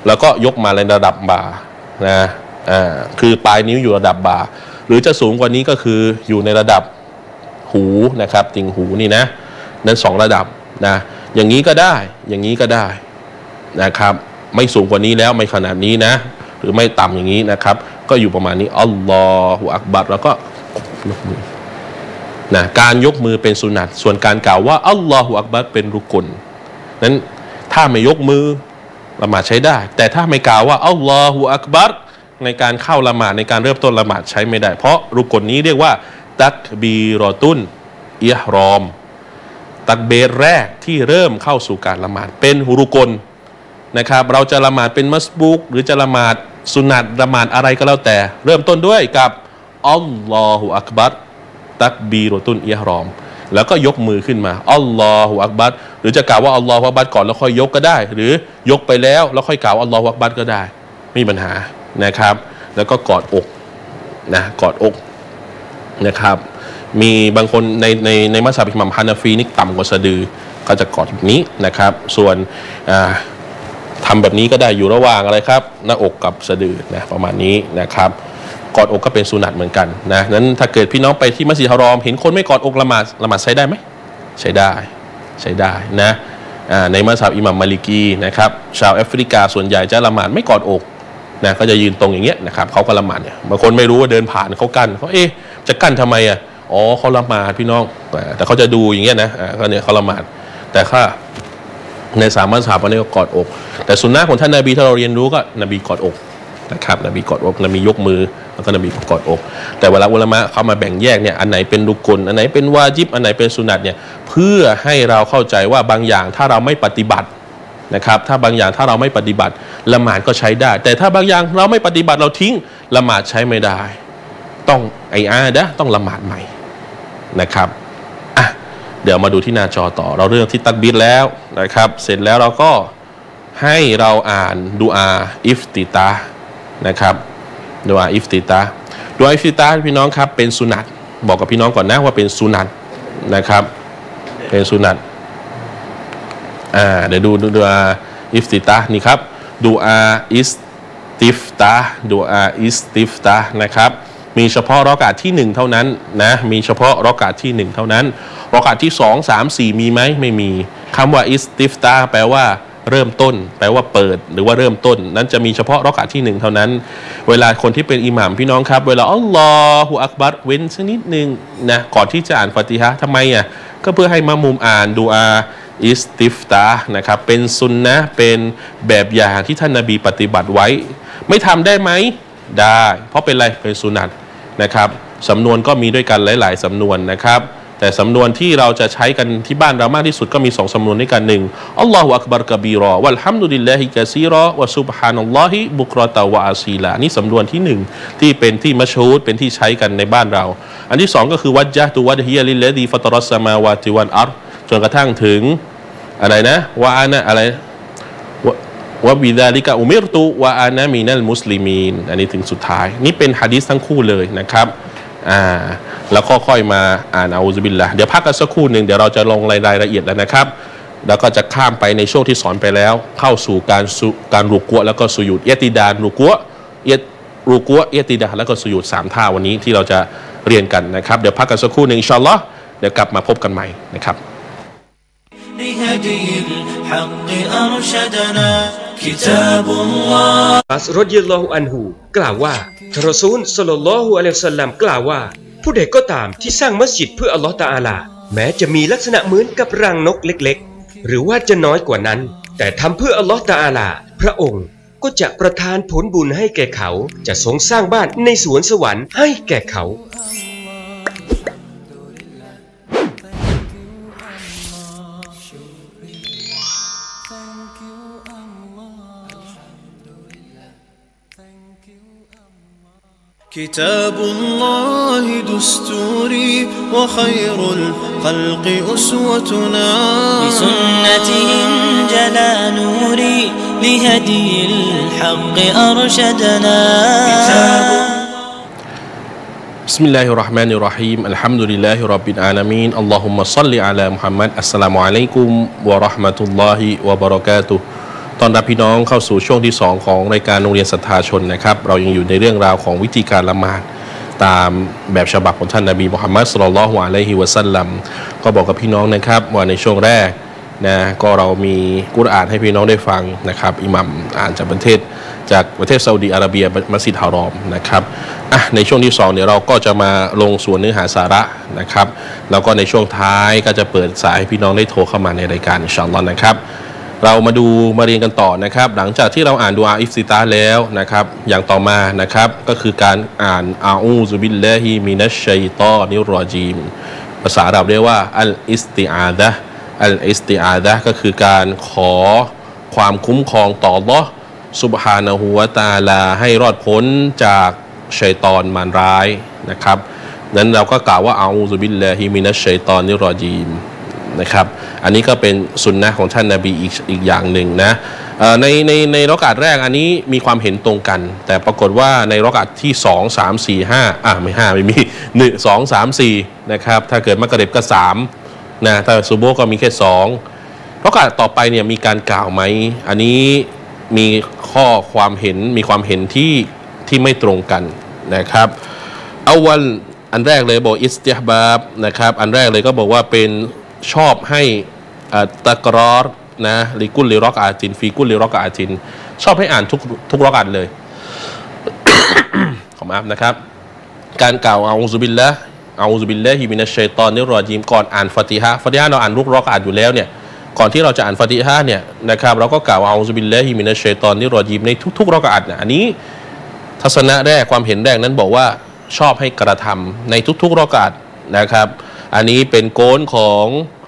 แล้วก็ยกมาในระดับบ่านะอ่าคือปลายนิ้วอยู่ระดับบ่าหรือจะสูงกว่านี้ก็คืออยู่ในระดับหูนะครับติ่งหูนี่นะนั้นสองระดับนะอย่างนี้ก็ได้อย่างนี้ก็ได้นะครับไม่สูงกว่านี้แล้วไม่ขนาดนี้นะหรือไม่ต่ำอย่างนี้นะครับก็อยู่ประมาณนี้อัลลอฮฺอักบัรแล้วก็ยกมือนะการยกมือเป็นสุนัตส่วนการกล่าวว่าอัลลอฮฺอักบัรเป็นรุกลนั้นถ้าไม่ยกมือละหมาดใช้ได้แต่ถ้าไม่กล่าวว่าอัลลอฮฺอักบัรในการเข้าละหมาดในการเริ่มต้นละหมาดใช้ไม่ได้เพราะรุกลนี้เรียกว่าตักบีรอตุนอิห์รอมตักเบรแรกที่เริ่มเข้าสู่การละหมาดเป็นรุกลนะครับเราจะละหมาดเป็นมัสบุกหรือจะละหมาดสุนัตละหมาดอะไรก็แล้วแต่เริ่มต้นด้วยกับอัลลอฮฺอักบัรตักบีรอตุนอิห์รอมแล้วก็ยกมือขึ้นมาอัลลอฮฺอักบัรหรือจะกล่าวว่าอัลลอฮฺอักบัรก่อนแล้วค่อยยกก็ได้หรือยกไปแล้วแล้วค่อยกล่าวอัลลอฮฺอักบัรก็ได้ไม่มีปัญหานะครับแล้วก็กอดอกนะกอดอกนะครับมีบางคนในในในมัสยิดอิหม่ามฮานาฟีนี่ต่ำกว่าสะดือก็จะกอดแบบนี้นะครับส่วนทำแบบนี้ก็ได้อยู่ระหว่างอะไรครับหน้าอกกับสะดือนะประมาณนี้นะครับกอดอกก็เป็นสุนัตเหมือนกันนะนั้นถ้าเกิดพี่น้องไปที่มัสยิดฮารอมเห็นคนไม่กอดอกละหมาดละหมาดใช้ได้ไหมใช้ได้ใช้ได้นะในมัสยิดอิหม่ามมาลิกีนะครับชาวแอฟริกาส่วนใหญ่จะละหมาดไม่กอดอกนะก็จะยืนตรงอย่างเงี้ยนะครับเขาก็ละหมาดเนี่ยบางคนไม่รู้ว่าเดินผ่านเขากั้นเขาเอ๊ะจะกั้นทำไมอ่ะอ๋อเขาละหมาดพี่น้องแต่เขาจะดูอย่างเงี้ยนะเขาเนี่ยเขาละหมาดแต่ถ้าในสามมัสยิดนี่ก็กอดอกแต่สุนนะของท่านนบีถ้าเราเรียนรู้ก็นบีกอดอกนะครับนบีกอดอกนบียกมือแล้วก็นบีกอดอกแต่เวลาอุลามะเขามาแบ่งแยกเนี่ยอันไหนเป็นรุกลอันไหนเป็นวาญิบอันไหนเป็นสุนัตเนี่ยเพื่อให้เราเข้าใจว่าบางอย่างถ้าเราไม่ปฏิบัตินะครับถ้าบางอย่างถ้าเราไม่ปฏิบัติละหมาดก็ใช้ได้แต่ถ้าบางอย่างเราไม่ปฏิบัติเราทิ้งละหมาดใช้ไม่ได้ต้องไออาดะต้องละหมาดใหม่นะครับอ่ะเดี๋ยวมาดูที่หน้าจอต่อเราเรื่องที่ตักบีรแล้วนะครับเสร็จแล้วเราก็ให้เราอ่านดุอาอิฟติตานะครับดุอาอิฟติตาดุอาอิฟติตาพี่น้องครับเป็นสุนัตบอกกับพี่น้องก่อนนะว่าเป็นสุนัตนะครับเป็นสุนัตอ่าเดี๋ยวดูดุอาอิฟติตานี่ครับดุอาอิสติฟตาดุอาอิสติฟตานะครับมีเฉพาะรอกาตที่หนึ่งเท่านั้นนะมีเฉพาะรอกาตที่หนึ่งเท่านั้นรอกาตที่สองสามสี่มีไหมไม่มีคำว่าอิสติฟตาแปลว่าเริ่มต้นแปลว่าเปิดหรือว่าเริ่มต้นนั้นจะมีเฉพาะรอกาตที่หนึ่งเท่านั้นเวลาคนที่เป็นอิหม่ามพี่น้องครับเวลาอัลลอฮฺอักบัรเว้นสักนิดหนึ่งนะก่อนที่จะอ่านฟาติฮะห์ทำไมอ่ะก็เพื่อให้มะมุมอ่านดุอาอิสติฟตานะครับเป็นซุนนะเป็นแบบอย่างที่ท่านนบีปฏิบัติไว้ไม่ทำได้ไหมได้เพราะเป็นอะไรเป็นสุนัตนะครับสำนวนก็มีด้วยกันหลายๆสำนวนนะครับแต่สำนวนที่เราจะใช้กันที่บ้านเรามากที่สุดก็มีสองสำนวนด้วยกันหนึ่งอัลลอฮฺอักบัรกะบีรอวัลฮัมดุลิลลาฮิกะซีรอวะซุบฮานัลลอฮิบุกรอตะวะอาซีลานี่สำนวนที่หนึ่งที่เป็นที่มัชฮูรเป็นที่ใช้กันในบ้านเราอันที่สองก็คือวัจญะตุวัจฮิยะลิลลดีฟัตรัสสมาวาติวัลอัรฎ์จนกระทั่งถึงอะไรนะวะอานะอะไรวะบิดาลิกะอุมิรตุวะอานะมินัลมุสลิมีนอันนี้ถึงสุดท้ายนี่เป็นหะดีษทั้งคู่เลยนะครับอ่าแล้วก็ค่อยมาอ่านอาอูซุบิลละเดี๋ยวพักกันสักครู่หนึ่งเดี๋ยวเราจะลงรายละเอียดแล้วนะครับแล้วก็จะข้ามไปในช่วงที่สอนไปแล้วเข้าสู่การการรุกัวแล้วก็สุญูดเอติดานรุกัวเอรุกัวเอติดาแล้วก็สุญูดสามท่าวันนี้ที่เราจะเรียนกันนะครับเดี๋ยวพักกันสักครู่หนึ่งอินชาอัลลอฮ์เดี๋ยวกลับมาพบกันใหม่นะครับ لهدي الحق أرشدنا كتاب الله อัสรฎิยัลลอฮุอันฮุกล่าวว่าท่านรอซูลศ็อลลัลลอฮุอะลัยฮิวะซัลลัมกล่าวว่าผู้ใดก็ตามที่สร้างมัสยิดเพื่ออัลลอฮฺตะอาลาแม้จะมีลักษณะเหมือนกับรังนกเล็กๆหรือว่าจะน้อยกว่านั้นแต่ทำเพื่ออัลลอฮฺตะอาลาพระองค์ก็จะประทานผลบุญให้แก่เขาจะทรงสร้างบ้านในสวนสวรรค์ให้แก่เขา كتاب الله دستوري وخير الخلق أسوتنا بسنته انجلى نوري لهدي الحق أرشدنا كتاب بسم الله الرحمن الرحيم الحمد لله رب العالمين اللهم صل على محمد السلام عليكم ورحمة الله وبركاته ตอนรับพี่น้องเข้าสู่ช่วงที่สองของรายการโรงเรียนศรัทธาชนนะครับเรายังอยู่ในเรื่องราวของวิธีการละหมาดตามแบบฉบับของท่านนบีมุฮัมมัดศ็อลลัลลอฮุอะลัยฮิวะซัลลัมก็บอกกับพี่น้องนะครับว่าในช่วงแรกนะก็เรามีกุรอานให้พี่น้องได้ฟังนะครับอิหมัมอ่านจากประเทศจากประเทศซาอุดีอาระเบียมัสยิดฮารอมนะครับอ่ะในช่วงที่สองเดี๋ยวเราก็จะมาลงส่วนเนื้อหาสาระนะครับแล้วก็ในช่วงท้ายก็จะเปิดสายให้พี่น้องได้โทรเข้ามาในรายการอินชาอัลลอฮ์นะครับเรามาดูมาเรียนกันต่อนะครับหลังจากที่เราอ่านดุอาอิฟติตาห์แล้วนะครับอย่างต่อมานะครับก็คือการอ่านอาอูซุบิลลาฮิมินัชชัยฏอนิรรอญีมภาษาอาหรับเรียกว่าอัลอิสติอาดะห์อัลอิสติอาดะห์ก็คือการขอความคุ้มครองต่ออัลเลาะห์ซุบฮานะฮูวะตะอาลาให้รอดพ้นจากชัยฏอนมารร้ายนะครับนั้นเราก็กล่าวว่าอาอูซุบิลลาฮิมินัชชัยฏอนิรรอญีมนะครับอันนี้ก็เป็นสุนนะของท่านนบีอีกอีกอย่างหนึ่งนะในในในรอกาตแรกอันนี้มีความเห็นตรงกันแต่ปรากฏว่าในรอกาตที่สองสามสี่ห้าอ่ะไม่ห้าไม่มีหนึ่งสองสามสี่นะครับถ้าเกิดมักริบก็สามนะถ้าซุโบฮ์ก็มีแค่สองรอกาตต่อไปเนี่ยมีการกล่าวไหมอันนี้มีข้อความเห็นมีความเห็นที่ที่ไม่ตรงกันนะครับเอาวันอันแรกเลยบอกอิสติฮบาบนะครับอันแรกเลยก็บอกว่าเป็นชอบให้ตะกรอรนะลิกุลลิรอกอาตินฟีกุลลิรอกอาตินชอบให้อ่านทุกทุกรอกอาตเลย ขอมาอัพนะครับการกล่าวอาอูซุบิลละอาอูซุบิลลาฮิมินัชชัยฏอนิรรอญีมก่อนอ่านฟาติฮะฟาติฮะเราอ่านทุกรอกอาตอยู่แล้วเนี่ยก่อนที่เราจะอ่านฟาติฮะเนี่ยนะครับเราก็กล่าวอาอูซุบิลลาฮิมินัชชัยฏอนิรรอญีมในทุกๆรอกอาตเนี่ยอันนี้ทัศนะแรกความเห็นแรกนั้นบอกว่าชอบให้กระทำในทุกๆรอกาตนะครับอันนี้เป็นโกนของ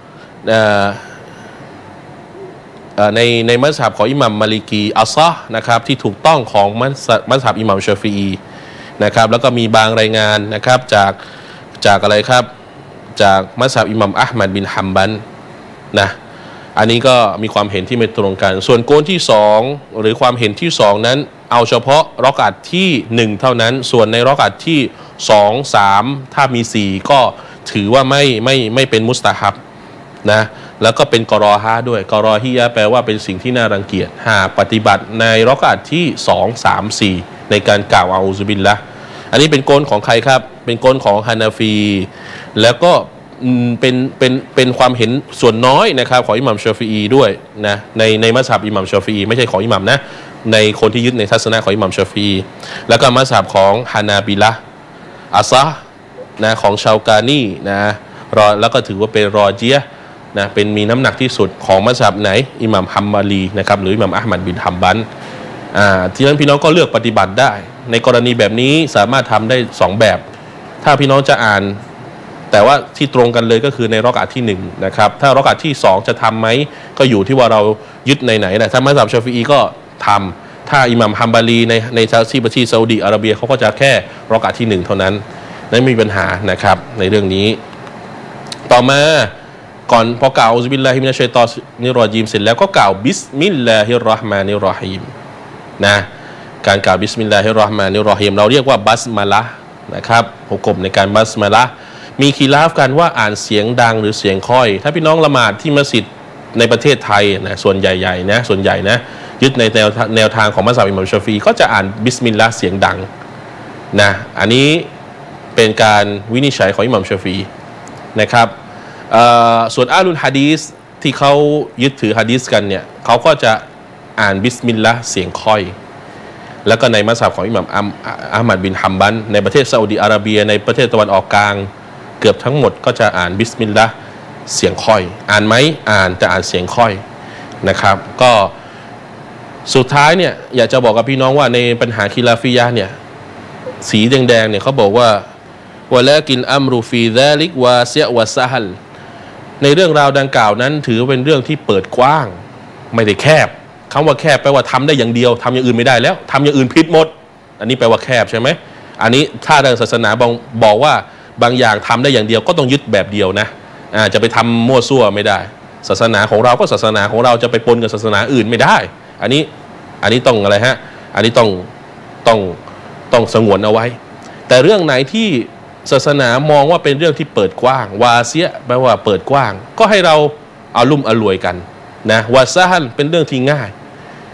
ในในมัซฮับของอิหมัมมาลิกีอัลซะห์นะครับที่ถูกต้องของมัซฮับอิหมัมชาฟิอีนะครับแล้วก็มีบางรายงานนะครับจากจากอะไรครับจากมัซฮับอิหมัมอะห์มัดบินฮัมบันนะอันนี้ก็มีความเห็นที่ไม่ตรงกันส่วนโกนที่สองหรือความเห็นที่สองนั้นเอาเฉพาะรอกาตที่หนึ่งเท่านั้นส่วนในรอกาตที่สอง สามถ้ามีสี่ก็ถือว่าไม่ไม่ไม่เป็นมุสตาฮับนะแล้วก็เป็นกอรอฮะด้วยกอรอฮียะแปลว่าเป็นสิ่งที่น่ารังเกียจหากปฏิบัติในรอกาตที่สอง สาม สี่ในการกล่าวอาอูซุบิลละอันนี้เป็นโกนของใครครับเป็นโกนของฮานาฟีแล้วก็เป็นเป็นเป็นความเห็นส่วนน้อยนะครับของอิหมัมชาฟิอีด้วยนะในในมัซฮับอิหมัมชาฟิอีไม่ใช่ของอิหมัมนะในคนที่ยึดในทัศนะของอิหมัมชาฟิอีแล้วก็มัซฮับของฮานาบิละอัซะนะของชาวกานีนะรอแล้วก็ถือว่าเป็นรอเจียนะเป็นมีน้ำหนักที่สุดของมัซฮับไหนอิหม่ามฮัมมาลีนะครับหรืออิหม่ามอะห์มัดบินฮัมบันอ่าที่นั้นพี่น้องก็เลือกปฏิบัติได้ในกรณีแบบนี้สามารถทำได้สองแบบถ้าพี่น้องจะอ่านแต่ว่าที่ตรงกันเลยก็คือในรอกาตที่หนึ่งนะครับถ้ารอกาตที่สองจะทำไหมก็อยู่ที่ว่าเรายึดในไหนแหละถ้ามัซฮับชาฟิอีก็ทำถ้าอิหม่ามฮัมบาลีในในที่ประเทศซาอุดีอาระเบียเขาก็จะแค่รอกาตที่หนึ่งเท่านั้นไม่มีปัญหานะครับในเรื่องนี้ต่อมาก่อนพอกล่าวอัลลอฮฺบิลลาฮิมินัชชัยฏอนิรรอญีมเสร็จแล้วก็กล่าวบิสมิลลาฮิรเราะห์มานิรเราะฮีมนะการกล่าวบิสมิลลาฮิรเราะห์มานิรเราะฮีมเราเรียกว่าบัสมาละห์นะครับหุกมในการบัสมาละห์มีคีลาฟกันว่าอ่านเสียงดังหรือเสียงค่อยถ้าพี่น้องละหมาดที่มัสยิดในประเทศไทยนะส่วนใหญ่ๆนะส่วนใหญ่นะยึดในแนวแนวทางของมัซฮับอิหมัมชาฟิอีก็จะอ่านบิสมิลลาห์เสียงดังนะอันนี้เป็นการวินิจฉัยของอิหมัมชาฟิอีนะครับส่วนอาลุลฮะดีษที่เขายึดถือฮะดีษกันเนี่ยเขาก็จะอ่านบิสมิลลาห์เสียงค่อยแล้วก็ในมัซฮับของอิหมัมอะห์มัดบินฮัมบันในประเทศซาอุดีอาระเบียในประเทศตะวันออกกลางเกือบทั้งหมดก็จะอ่านบิสมิลลาห์เสียงค่อยอ่านไหมอ่านแต่อ่านเสียงค่อยนะครับก็สุดท้ายเนี่ยอยากจะบอกกับพี่น้องว่าในปัญหาคิลาฟียะห์เนี่ยสีแดงๆเนี่ยเขาบอกว่าวะลากินอัมรุฟีซาลิกวาซิอ์วะซะฮัลในเรื่องราวดังกล่าวนั้นถือเป็นเรื่องที่เปิดกว้างไม่ได้แคบคำว่าแคบแปลว่าทำได้อย่างเดียวทำอย่างอื่นไม่ได้แล้วทำอย่างอื่นผิดหมดอันนี้แปลว่าแคบใช่ไหมอันนี้ถ้าทางศาสนาบอกว่าบางอย่างทำได้อย่างเดียวก็ต้องยึดแบบเดียวนะอ่าจะไปทำมั่วซั่วไม่ได้ศาสนาของเราก็ศาสนาของเราจะไปปนกับศาสนาอื่นไม่ได้อันนี้อันนี้ต้องอะไรฮะอันนี้ต้องต้องต้องสงวนเอาไว้แต่เรื่องไหนที่ศาสนามองว่าเป็นเรื่องที่เปิดกว้างวาเซียแปลว่าเปิดกว้างก็ให้เราเอาลุ่มอรวยกันนะวาซาฮันเป็นเรื่องที่ง่าย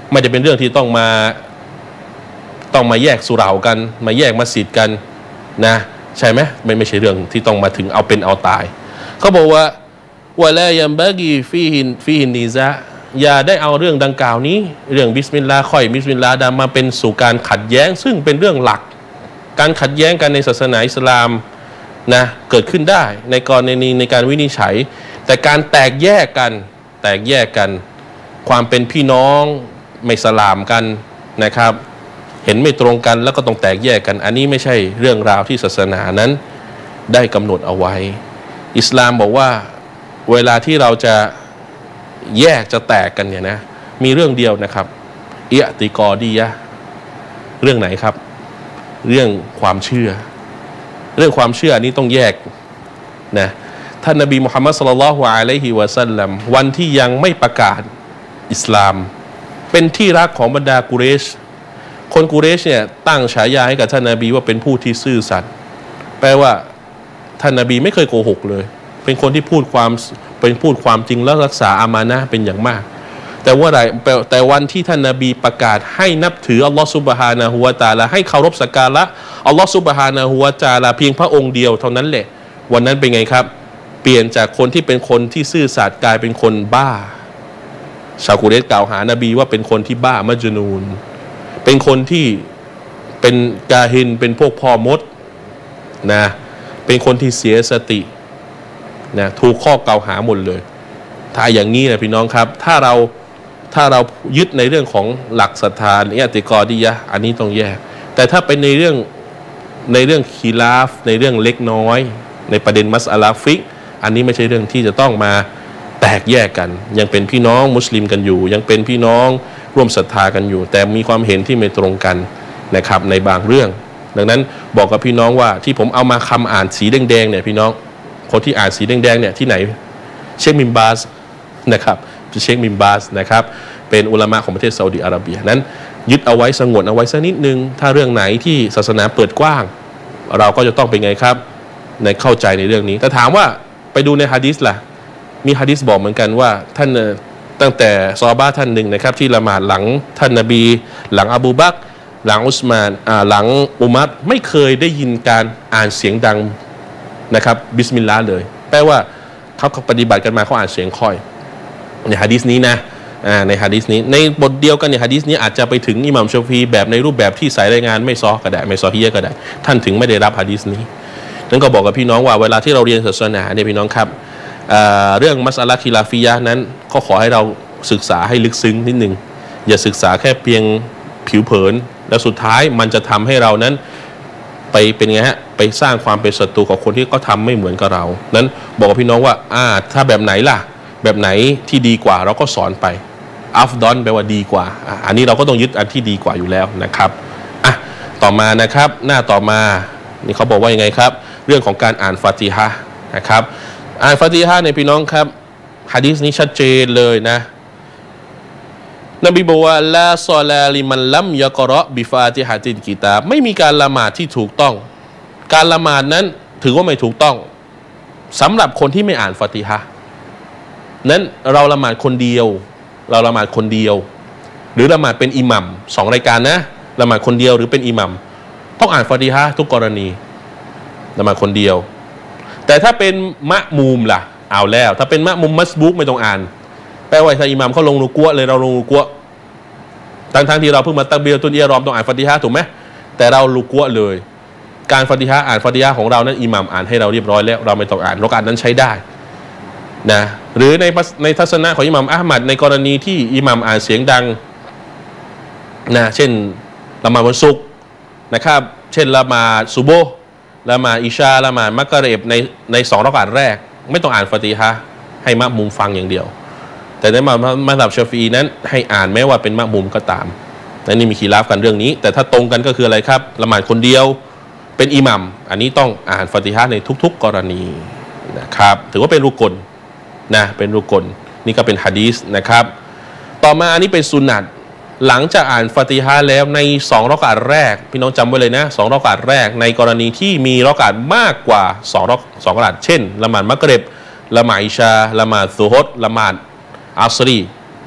ไม่จะเป็นเรื่องที่ต้องมาต้องมาแยกสุเหร่ากันมาแยกมัสยิดกันนะใช่ไหมไม่ไม่ใช่เรื่องที่ต้องมาถึงเอาเป็นเอาตายเขาบอกว่าวะลายัมบะกีฟีฮินฟีฮินนิซะอย่าได้เอาเรื่องดังกล่าวนี้เรื่องบิสมิลลาห์ค่อยบิสมิลลาห์ดามาเป็นสู่การขัดแย้งซึ่งเป็นเรื่องหลักการขัดแย้งกันในศาสนาอิสลามนะเกิดขึ้นได้ในกรณีในการวินิจฉัยแต่การแตกแยกกันแตกแยกกันความเป็นพี่น้องไม่สลามกันนะครับเห็นไม่ตรงกันแล้วก็ต้องแตกแยกกันอันนี้ไม่ใช่เรื่องราวที่ศาสนานั้นได้กำหนดเอาไว้อิสลามบอกว่าเวลาที่เราจะแยกจะแตกกันเนี่ยนะมีเรื่องเดียวนะครับอิอติกอดียะเรื่องไหนครับเรื่องความเชื่อเรื่องความเชื่อนี้ต้องแยกนะท่านนบีมุฮัมมัดศ็อลลัลลอฮุอะลัยฮิวะซัลลัมวันที่ยังไม่ประกาศอิสลามเป็นที่รักของบรรดากุเรชคนกุเรชเนี่ยตั้งฉายาให้กับท่านนบีว่าเป็นผู้ที่ซื่อสัตย์แปลว่าท่านนบีไม่เคยโกหกเลยเป็นคนที่พูดความเป็นพูดความจริงแล้วรักษาอามานะห์เป็นอย่างมากแต่ว่าไรแต่วันที่ท่านนบีประกาศให้นับถืออัลลอฮฺซุบฮานะฮูวะตะอาลาให้เคารพสักการะอัลลอฮฺซุบฮานะฮูวะตะอาลาเพียงพระองค์เดียวเท่านั้นแหละวันนั้นเป็นไงครับเปลี่ยนจากคนที่เป็นคนที่ซื่อสัตย์กลายเป็นคนบ้าชาวกุเรชกล่าวหานบีว่าเป็นคนที่บ้ามัจญูนเป็นคนที่เป็นกาฮินเป็นพวกพ่อมดนะเป็นคนที่เสียสตินะถูกข้อกล่าวหาหมดเลยถ้าอย่างนี้นะพี่น้องครับถ้าเราถ้าเรายึดในเรื่องของหลักศรัทธาอิอติกอดียะอันนี้ต้องแยกแต่ถ้าเป็นในเรื่องในเรื่องคีลาฟในเรื่องเล็กน้อยในประเด็นมัสอะลาฟิกอันนี้ไม่ใช่เรื่องที่จะต้องมาแตกแยกกันยังเป็นพี่น้องมุสลิมกันอยู่ยังเป็นพี่น้องร่วมศรัทธากันอยู่แต่มีความเห็นที่ไม่ตรงกันนะครับในบางเรื่องดังนั้นบอกกับพี่น้องว่าที่ผมเอามาคำอ่านสีแดงๆเนี่ยพี่น้องคนที่อ่านสีแดงๆเนี่ยที่ไหนเชคมิมบาสนะครับเชคมิมบาสนะครับเป็นอุลามะของประเทศซาอุดิอาระเบียนั้นยึดเอาไว้สงวนเอาไว้สักนิดนึงถ้าเรื่องไหนที่ศาสนาเปิดกว้างเราก็จะต้องเป็นไงครับในเข้าใจในเรื่องนี้แต่ถามว่าไปดูในหะดีษล่ะมีหะดีษบอกเหมือนกันว่าท่านตั้งแต่ซอฮาบะห์ท่านหนึ่งนะครับที่ละหมาดหลังท่านนบีหลังอบูบักรหลังอุสมานหลังอุมัรไม่เคยได้ยินการอ่านเสียงดังนะครับบิสมิลลาห์เลยแปลว่าเขาปฏิบัติกันมาเขาอ่านเสียงค่อยในหะดีษนี้นะในหะดีษนี้ในบทเดียวกันในหะดีษนี้อาจจะไปถึงอิหม่ามชาฟีแบบในรูปแบบที่สายรายงานไม่ซอก็ได้ไม่ซอฮียะก็ได้ท่านถึงไม่ได้รับหะดีษนี้นั้นก็บอกกับพี่น้องว่าเวลาที่เราเรียนศาสนาเนี่ยพี่น้องครับเอ่อเรื่องมัสอะละห์คิลาฟียะห์นั้นก็ขอให้เราศึกษาให้ลึกซึ้งนิดนึงอย่าศึกษาแค่เพียงผิวเผินแล้วสุดท้ายมันจะทำให้เรานั้นไปเป็นไงฮะไปสร้างความเป็นศัตรูกับคนที่ก็ทำไม่เหมือนกับเรานั้นบอกกับพี่น้องว่าอ่าถ้าแบบไหนล่ะแบบไหนที่ดีกว่าเราก็สอนไปอัฟดอนแปลว่าดีกว่าอันนี้เราก็ต้องยึดอันที่ดีกว่าอยู่แล้วนะครับอ่ะต่อมานะครับหน้าต่อมานี่เขาบอกว่ายังไงครับเรื่องของการอ่านฟาติฮะห์นะครับอ่านฟาติฮะห์ในพี่น้องครับหะดีษนี้ชัดเจนเลยนะนบีบอกว่าลาซอลาลิมันลัมยะกเราะบิฟาติฮะติลกิตาบไม่มีการละหมาดที่ถูกต้องการละหมาดนั้นถือว่าไม่ถูกต้องสำหรับคนที่ไม่อ่านฟาติฮะห์นั้นเราละหมาดคนเดียวเราละหมาดคนเดียวหรือละหมาดเป็นอิหมัมสองรายการนะละหมาดคนเดียวหรือเป็นอิหมัมต้องอ่านฟาติฮะห์ทุกกรณีละหมาดคนเดียวแต่ถ้าเป็นมะมูมล่ะเอาแล้วถ้าเป็นมะมูมมัสบุกไม่ต้องอ่านแปลว่าถ้าอิหมัมเขาลงรุกัวเลยเราลงรุกัวทั้งทั้งที่เราเพิ่งมาตักบีเราะตุลอิหรอมต้องอ่านฟาติฮะห์ถูกไหมแต่เรารุกัวเลยการฟาติฮะห์อ่านฟาติฮะห์ของเรานั้นอิหมัมอ่านให้เราเรียบร้อยแล้วเราไม่ต้องอ่านเราอ่านนั้นใช้ได้นะหรือในในทัศนะของอิหม่ามอะห์มัดในกรณีที่อิหม่ามอ่านเสียงดังนะเช่นละหมาดวันศุกร์นะครับเช่นละหมาดซุโบฮ์ละหมาดอิชาละหมาดมักริบในในสองรอกาตแรกไม่ต้องอ่านฟาติฮะห์ให้มะมุมฟังอย่างเดียวแต่ในมัซฮับชาฟีอีนั้นให้อ่านแม้ว่าเป็นมะมุมก็ตามและนี่มีขีลาฟกันเรื่องนี้แต่ถ้าตรงกันก็คืออะไรครับละหมาดคนเดียวเป็นอิหมัมอันนี้ต้องอ่านฟาติฮะห์ในทุกๆกรณีนะครับถือว่าเป็นรุกลนะเป็นรุกลนี่ก็เป็นหะดีษนะครับต่อมาอันนี้เป็นสุนัตหลังจากอ่านฟาติฮะห์แล้วในสองรอกาตแรกพี่น้องจำไว้เลยนะสองรอกาตแรกในกรณีที่มีรอกาตมากกว่าสองรอกสองรอกาตเช่นละหมาดมักริบละหมาดอิชาละหมาดซุฮรละหมาดอัศรี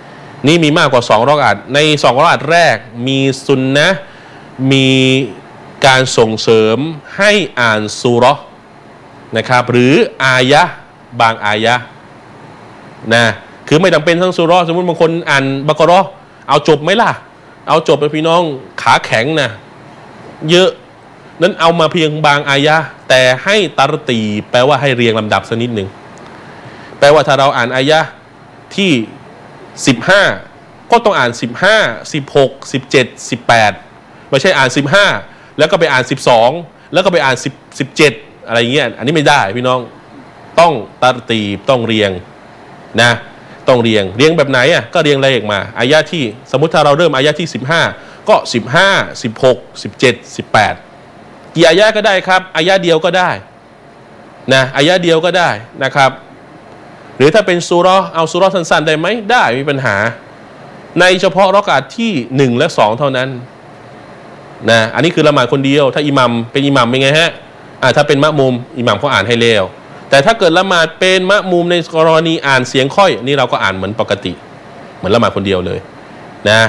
นี่มีมากกว่าสองรอกอัตในสองรอกอัตแรกมีซุนนะมีการส่งเสริมให้อ่านซูเราะห์นะครับหรืออายะบางอายะนะคือไม่จำเป็นทั้งซูเราะห์สมมติบางคนอ่านบักเราะห์เอาจบไหมล่ะเอาจบไปพี่น้องขาแข็งนะเยอะนั้นเอามาเพียงบางอายะแต่ให้ตัรตีแปลว่าให้เรียงลำดับสักนิดหนึ่งแปลว่าถ้าเราอ่านอายะที่สิบห้าก็ต้องอ่านสิบห้า สิบหก สิบเจ็ด สิบแปดไม่ใช่อ่านสิบห้าแล้วก็ไปอ่านสิบสองแล้วก็ไปอ่าน10 สิบเจ็ดอะไรเงี้ยอันนี้ไม่ได้พี่น้องต้องตัรตีต้องเรียงนะต้องเรียงเรียงแบบไหนอ่ะก็เรียงเลขมาอายะที่สมมุติถ้าเราเริ่มอายะที่สิบห้าก็สิบห้า สิบหก สิบเจ็ด สิบแปดกี่อายะก็ได้ครับอายะเดียวก็ได้นะอายะเดียวก็ได้นะครับหรือถ้าเป็นซูเราะห์เอาซูเราะห์สั้นๆได้ไหมได้ไม่มีปัญหาในเฉพาะรอกอะอ์ที่หนึ่งและสองเท่านั้นนะอันนี้คือละหมาดคนเดียวถ้าอิหมัมเป็นอิหมัมเป็นไงฮะอ่าถ้าเป็นมะมุมอิหมัมเขาอ่านให้เร็วแต่ถ้าเกิดละหมาดเป็นมะมุมในกรณีอ่านเสียงค่อยนี่เราก็อ่านเหมือนปกติเหมือนละหมาดคนเดียวเลยนะ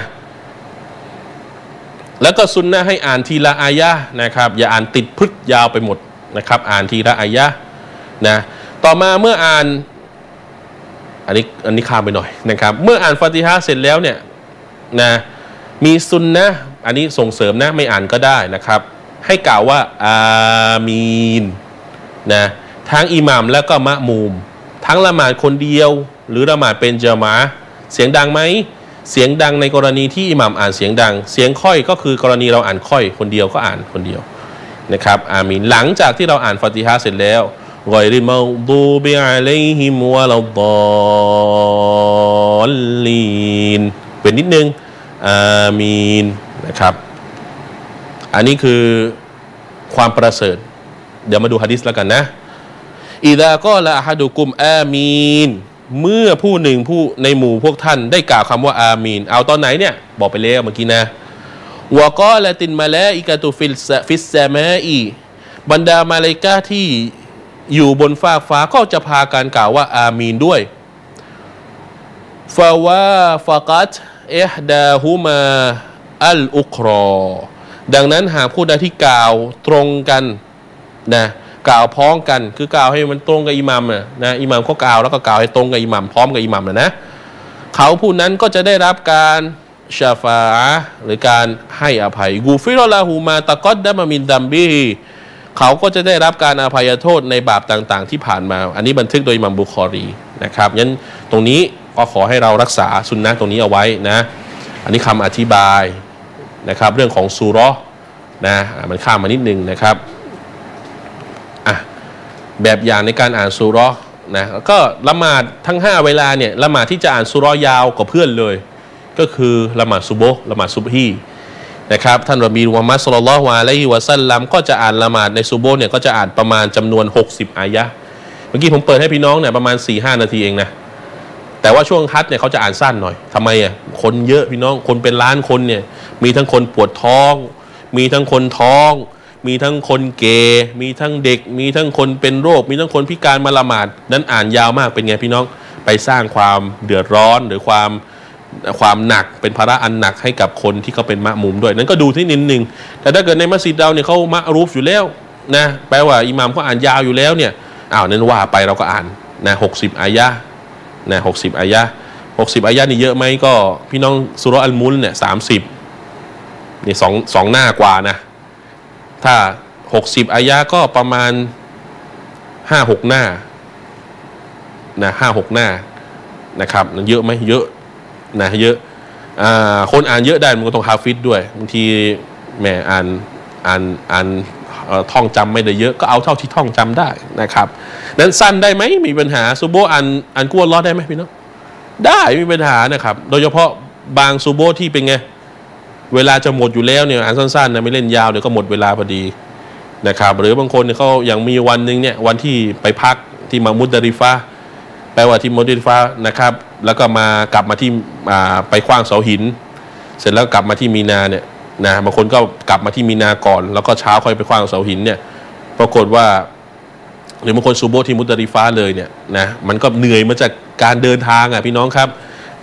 แล้วก็ซุนนะให้อ่านทีละอายะนะครับอย่าอ่านติดพึดยาวไปหมดนะครับอ่านทีละอายะนะต่อมาเมื่ออ่านอันนี้อันนี้ข้ามไปหน่อยนะครับเมื่ออ่านฟาติฮะห์เสร็จแล้วเนี่ยนะมีซุนนะอันนี้ส่งเสริมนะไม่อ่านก็ได้นะครับให้กล่าวว่าอามีนนะทั้งอิหม่ามแล้วก็มะมูมทั้งละหมาดคนเดียวหรือละหมาดเป็นญะมาอะห์เสียงดังไหมเสียงดังในกรณีที่อิหม่ามอ่านเสียงดังเสียงค่อยก็คือกรณีเราอ่านค่อยคนเดียวก็อ่านคนเดียวนะครับอามีนหลังจากที่เราอ่านฟาติฮะห์เสร็จแล้วกอยริมัลดูบิอะลัยฮิมวะลัดฎอลลีนเป็นนิดนึงอามีนนะครับอันนี้คือความประเสริฐเดี๋ยวมาดูหะดีษแล้วกันนะอิซากอละอะฮะดุกุมอามีนเมื่อผู้หนึ่งผู้ในหมู่พวกท่านได้กล่าวคำว่าอามีนเอาตอนไหนเนี่ยบอกไปแล้วเมื่อกี้นะวะกอละตินมะลาอิกะตุฟิลฟิสซามาอีบรรดามาลาอิกะฮ์ที่อยู่บนฟากฟ้าก็จะพาการกล่าวว่าอามีนด้วยฟาวาฟะกัตอิฮดาฮุมาอัลอุครอดังนั้นหากผู้ใดที่กล่าวตรงกันนะกล่าวพ้องกันคือกล่าวให้มันตรงกับอิหมัมนะนะอิหมัมเขากล่าวแล้วก็กล่าวให้ตรงกับอิหมัมพร้อมกับอิหมัมนะนะเขาผู้นั้นก็จะได้รับการชาฟาอะห์หรือการให้อภัยกูฟิรอลาหูมาตะกอดดะมามินดัมบีเขาก็จะได้รับการอภัยโทษในบาปต่างๆที่ผ่านมาอันนี้บันทึกโดยอิหมัมบุคอรีนะครับงั้นตรงนี้ก็ขอให้เรารักษาสุนนะตรงนี้เอาไว้นะอันนี้คำอธิบายนะครับเรื่องของซูเราะห์นะมันข้ามมานิดนึงนะครับอ่ะแบบอย่างในการอ่านซูเราะห์นะก็ละหมาดทั้งห้าเวลาเนี่ยละหมาดที่จะอ่านซูเราะห์ยาวกว่าเพื่อนเลยก็คือละหมาดซุบฮ์ละหมาดซุบฮีนะครับท่านรอบีมุฮัมมัดศ็อลลัลลอฮุอะลัยฮิวะซัลลัมก็จะอ่านละหมาดในซุบฮ์เนี่ยก็จะอ่านประมาณจำนวนหกสิบอายะห์เมื่อกี้ผมเปิดให้พี่น้องเนี่ยประมาณ สี่ห้า นาทีเองนะแต่ว่าช่วงฮัจญ์เนี่ยเขาจะอ่านสั้นหน่อยทำไมอ่ะคนเยอะพี่น้องคนเป็นล้านคนเนี่ยมีทั้งคนปวดท้องมีทั้งคนท้องมีทั้งคนเกย์มีทั้งเด็กมีทั้งคนเป็นโรคมีทั้งคนพิการมาละหมาดนั้นอ่านยาวมากเป็นไงพี่น้องไปสร้างความเดือดร้อนหรือความความหนักเป็นภาระอันหนักให้กับคนที่เขาเป็นมะมุมด้วยนั้นก็ดูที่นิดนึงแต่ถ้าเกิดในมัสยิดเราเนี่ยเขามะรูฟอยู่แล้วนะแปลว่าอิหม่ามเขาอ่านยาวอยู่แล้วเนี่ยอ้าวนั้นว่าไปเราก็อ่านนะหกสิบอายะห์นะหกสิบอายะห์หกสิบอายะห์นี่เยอะไหมก็พี่น้องซูเราะห์อัลมุลเนี่ยสามสิบนี่สองสองหน้ากว่านะถ้าหกสิบอายะห์ก็ประมาณห้าหกหน้านะห้าหกหน้านะครับเยอะไหมเยอะนะเยอะอ่าคนอ่านเยอะได้มันก็ต้องฮาฟิซด้วยบางทีแหมอ่านอ่านอ่านท่องจำไม่ได้เยอะก็เอาเท่าที่ท่องจำได้นะครับนั้นสั้นได้ไหมมีปัญหาซุโบอ่านอ่านกุรอได้ไหมพี่น้องได้ไม่มีปัญหานะครับโดยเฉพาะบางซุโบที่เป็นไงเวลาจะหมดอยู่แล้วเนี่ยอ่านสั้นๆนะไม่เล่นยาวเดี๋ยวก็หมดเวลาพอดีนะครับหรือบางคนเนี่ยเขาอย่างมีวันหนึ่งเนี่ยวันที่ไปพักที่มามุดดาริฟะแปลว่าที่มุดดาริฟะนะครับแล้วก็มากลับมาที่ไปขว้างเสาหินเสร็จแล้วกลับมาที่มีนาเนี่ยนะบางคนก็กลับมาที่มีนาก่อนแล้วก็เช้าค่อยไปขว้างเสาหินเนี่ยปรากฏว่าหรือบางคนซูโบที่มุดดาริฟะเลยเนี่ยนะมันก็เหนื่อยมาจากการเดินทางอ่ะพี่น้องครับ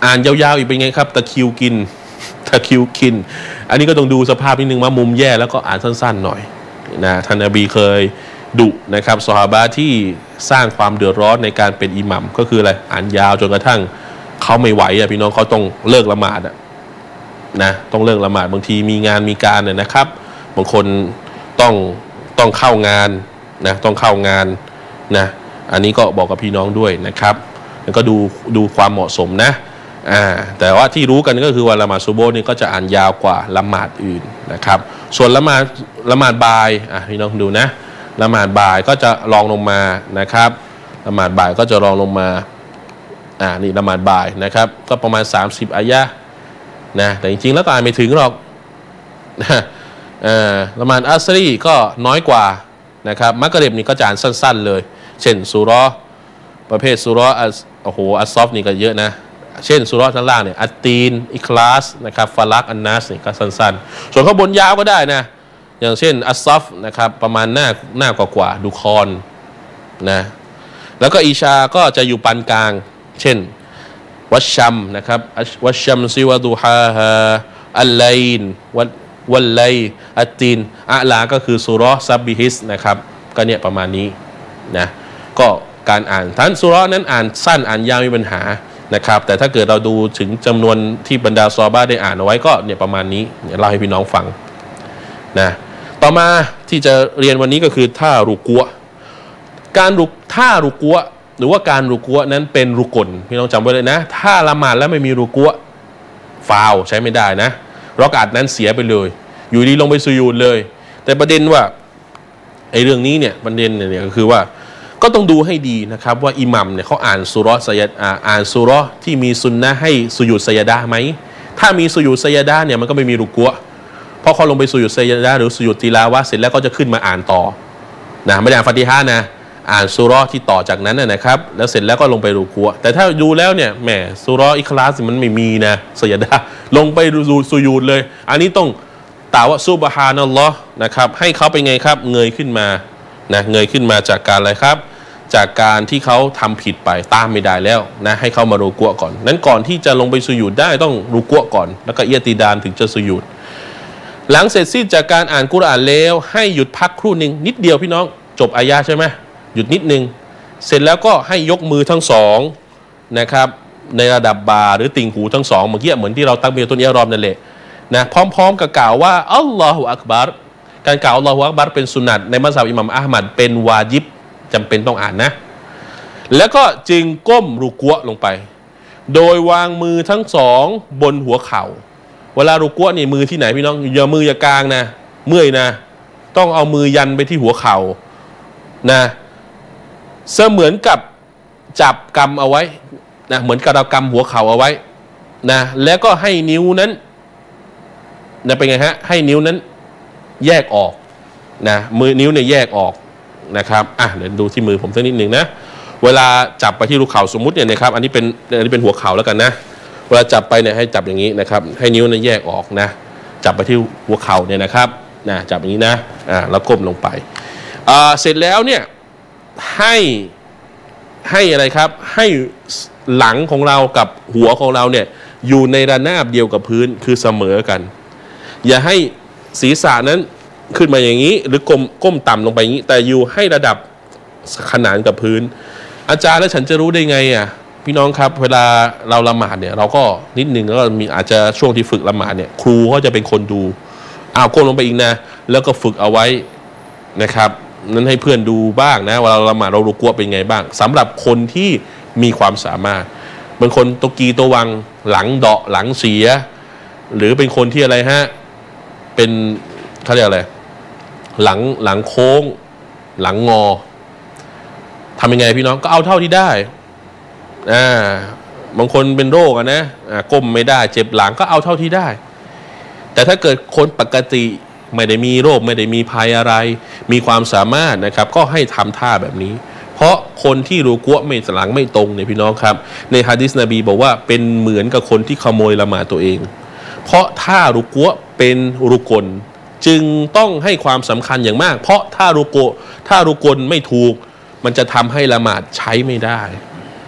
อ่านยาวๆอีกเป็นไงครับตะคริวกินตะคริวกินอันนี้ก็ต้องดูสภาพนิดนึงว่ามุมแย่แล้วก็อ่านสั้นๆหน่อยนะท่านนบีเคยดุนะครับซอฮาบะห์ที่สร้างความเดือดร้อนในการเป็นอิหมัมก็คืออะไรอ่านยาวจนกระทั่งเขาไม่ไหวอ่ะพี่น้องเขาต้องเลิกละหมาดอ่ะนะต้องเลิกละหมาดบางทีมีงานมีการเนี่ยนะครับบางคนต้องต้องเข้างานนะต้องเข้างานนะอันนี้ก็บอกกับพี่น้องด้วยนะครับแล้วก็ดูดูความเหมาะสมนะอ่าแต่ว่าที่รู้กันก็คือว่าละหมาดซุบฮ์นี่ก็จะอ่านยาวกว่าละหมาดอื่นนะครับส่วนละหมาดละหมาดบ่ายอ่ะพี่น้องดูนะละหมาดบ่ายก็จะรองลงมานะครับละหมาดบ่ายก็จะรองลงมาอ่านี่ละหมาดบ่ายนะครับก็ประมาณสามสิบอายะห์นะแต่จริงๆแล้วก็อ่านไม่ถึงหรอกนะเอ่อละหมาดอัสรีก็น้อยกว่านะครับมักริบนี่ก็จะอ่านสั้นๆเลยเช่นซูเราะห์ประเภทซูเราะห์อัสโอ้โหอัสซอฟนี่ก็เยอะนะเช่นซูเราะห์ด้านล่างเนี่ยอัตตีนอิคลาสนะครับฟาลักอันนัสนี่ก็สั้นๆส่วนข้างบนยาวก็ได้นะอย่างเช่นอัสซอฟนะครับประมาณหน้าหน้ากว่าๆดูคอนนะแล้วก็อิชาก็จะอยู่ปานกลางเช่นวัชชัมนะครับวัชชัมซิวะดูฮาฮาอัลไลน์วัวัลไลอัตตีนอะลาก็คือซูเราะห์ซับบิฮิสนะครับก็เนี่ยประมาณนี้นะก็การอ่านทั้งซูเราะห์นั้นอ่านสั้นอ่านยาวมีปัญหานะครับแต่ถ้าเกิดเราดูถึงจำนวนที่บรรดาซอฮาบะห์ได้อ่านเอาไว้ก็เนี่ยประมาณนี้เนี่ยเล่าให้พี่น้องฟังนะต่อมาที่จะเรียนวันนี้ก็คือท่ารุกัวการรุกท่ารุกัวหรือว่าการรุกัวนั้นเป็นรุกลพี่น้องจำไว้เลยนะถ้าละหมาดแล้วไม่มีรุกัวฟาวใช้ไม่ได้นะรอกาตนั้นเสียไปเลยอยู่ดีลงไปสุญูดเลยแต่ประเด็นว่าไอ้เรื่องนี้เนี่ยประเด็นเนี่ยก็คือว่าก็ต้องดูให้ดีนะครับว่าอิหมัมเนี่ยเขาอ่านซูเราะห์ไซยะดะอ่านซูเราะห์ที่มีซุนนะห์ให้สุญูดไซยะดะห์ไหมถ้ามีสุญูดไซยะดะห์เนี่ยมันก็ไม่มีรุกัวเพราะเขาลงไปสุญูดไซยะดะห์หรือสุญูดติลาวะห์เสร็จแล้วก็จะขึ้นมาอ่านต่อนะไม่ได้อ่านฟาติฮะห์นะอ่านซูเราะห์ที่ต่อจากนั้นนะครับแล้วเสร็จแล้วก็ลงไปรุกัวแต่ถ้าดูแล้วเนี่ยแหมซูเราะห์อิคลาสมันไม่มีนะไซยะดะห์ลงไปสุญูดเลยอันนี้ต้องกล่าวว่าซุบฮานัลลอฮ์นะครับให้เขาเป็นไงครับเงยขึ้นมานะเงยขึ้นมาจากการอะไรครับจากการที่เขาทำผิดไปตามไม่ได้แล้วนะให้เขามารุกัวก่อนนั้นก่อนที่จะลงไปสุญูดได้ต้องรุกัวก่อนแล้วก็เอียติดานถึงจะสุญูดหลังเสร็จสิ้นจากการอ่านกุรอานแล้วให้หยุดพักครู่หนึ่งนิดเดียวพี่น้องจบอายะห์ใช่ไหมหยุดนิดนึงเสร็จแล้วก็ให้ยกมือทั้งสองนะครับในระดับบ่าหรือติ่งหูทั้งสองเมื่อกี้เหมือนที่เราตั้งเบียร์ตัวนี้รอบนั่นแหละนะพร้อมๆกับกล่าวว่าอัลลอฮฺอักบัรการกล่าวอัลลอฮฺอักบัรเป็นสุนัตในมัซฮับอิหม่ามอะห์มัดเป็นวาญิบจำเป็นต้องอ่านนะแล้วก็จึงก้มรุกัวลงไปโดยวางมือทั้งสองบนหัวเข่าเวลารุกัวนี่มือที่ไหนพี่น้องอย่ามืออย่ากลางนะเมื่อยนะต้องเอามือยันไปที่หัวเข่านะเสมือนกับจับกำเอาไว้นะเหมือนกับเรากำหัวเข่าเอาไว้นะแล้วก็ให้นิ้วนั้นนะเป็นไงฮะให้นิ้วนั้นแยกออกนะมือนิ้วเนี่ยแยกออกนะครับอ่ะเดี๋ยวดูที่มือผมสักนิดหนึ่งนะเวลาจับไปที่รูเข่าสมมุติเนี่ยนะครับอันนี้เป็นอันนี้เป็นหัวเข่าแล้วกันนะเวลาจับไปเนี่ยให้จับอย่างนี้นะครับให้นิ้วนั้นแยกออกนะจับไปที่หัวเข่าเนี่ยนะครับนะจับอย่างนี้นะอ่าแล้วก้มลงไปอ่าเสร็จแล้วเนี่ยให้ให้อะไรครับให้หลังของเรากับหัวของเราเนี่ยอยู่ในระนาบเดียวกับพื้นคือเสมอกันอย่าให้ศีรษะนั้นขึ้นมาอย่างนี้หรือก้มก้มต่ำลงไปอย่างนี้แต่อยู่ให้ระดับขนานกับพื้นอาจารย์แล้วฉันจะรู้ได้ไงอ่ะพี่น้องครับเวลาเราละหมาดเนี่ยเราก็นิดนึงแล้วก็มีอาจจะช่วงที่ฝึกละหมาดเนี่ยครูเขาจะเป็นคนดูอ้าวก้มลงไปอีกนะแล้วก็ฝึกเอาไว้นะครับนั้นให้เพื่อนดูบ้างนะเวลาเราละหมาดเรารุกัวเป็นไงบ้างสำหรับคนที่มีความสามารถบางคนตกีตัววังหลังเดาะหลังเสียหรือเป็นคนที่อะไรฮะเป็นเขาเรียกอะไรหลังหลังโค้งหลังงอทำยังไงพี่น้องก็เอาเท่าที่ได้อ่าบางคนเป็นโรคอะนะอ่าก้มไม่ได้เจ็บหลังก็เอาเท่าที่ได้แต่ถ้าเกิดคนปกติไม่ได้มีโรคไม่ได้มีภัยอะไรมีความสามารถนะครับก็ให้ทำท่าแบบนี้เพราะคนที่รุกัวไม่หลังไม่ตรงเนี่ยพี่น้องครับในหะดีษนบีบอกว่าเป็นเหมือนกับคนที่ขโมยละหมาดตัวเองเพราะท่ารุกัวเป็นรุกลจึงต้องให้ความสำคัญอย่างมากเพราะถ้ารุกัวถ้ารุกลไม่ถูกมันจะทำให้ละหมาดใช้ไม่ได้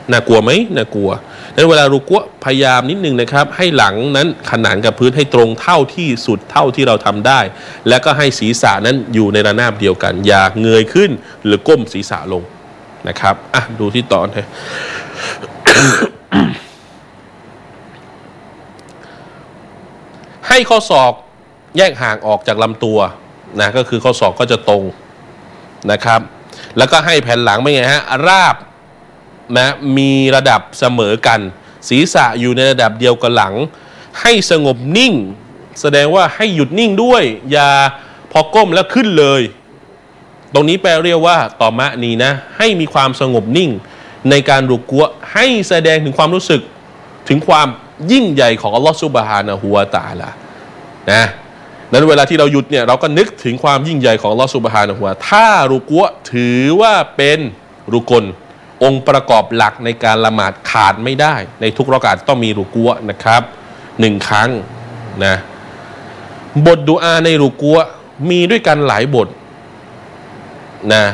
น่ากลัวไหมน่ากลัวนั้นเวลารุกัวพยายามนิดนึงนะครับให้หลังนั้นขนานกับพื้นให้ตรงเท่าที่สุดเท่าที่เราทำได้และก็ให้ศีรษะนั้นอยู่ในระนาบเดียวกันอย่าเงยขึ้นหรือก้มศีรษะลงนะครับอ่ะดูที่ตอนนะให้ข้อศอกแยกห่างออกจากลำตัวนะก็คือข้อศอกก็จะตรงนะครับแล้วก็ให้แผ่นหลังเป็นไงฮะราบนะมีระดับเสมอกันศีรษะอยู่ในระดับเดียวกับหลังให้สงบนิ่งแสดงว่าให้หยุดนิ่งด้วยอย่าพอก้มแล้วขึ้นเลยตรงนี้แปลเรียกว่าต่อมะนีนะให้มีความสงบนิ่งในการรุกัวให้แสดงถึงความรู้สึกถึงความยิ่งใหญ่ของอัลลอฮฺซุบฮานะฮูวะตะอาลานะนั้นเวลาที่เราหยุดเนี่ยเราก็นึกถึงความยิ่งใหญ่ของอัลลอฮฺซุบฮานะฮูวะตะอาลาถ้ารุกัวถือว่าเป็นรุกลองค์ประกอบหลักในการละหมาดขาดไม่ได้ในทุกรอกาตต้องมีรุกัวนะครับหนึ่งครั้งนะบทดุอาในรุกัวมีด้วยกันหลายบทนะ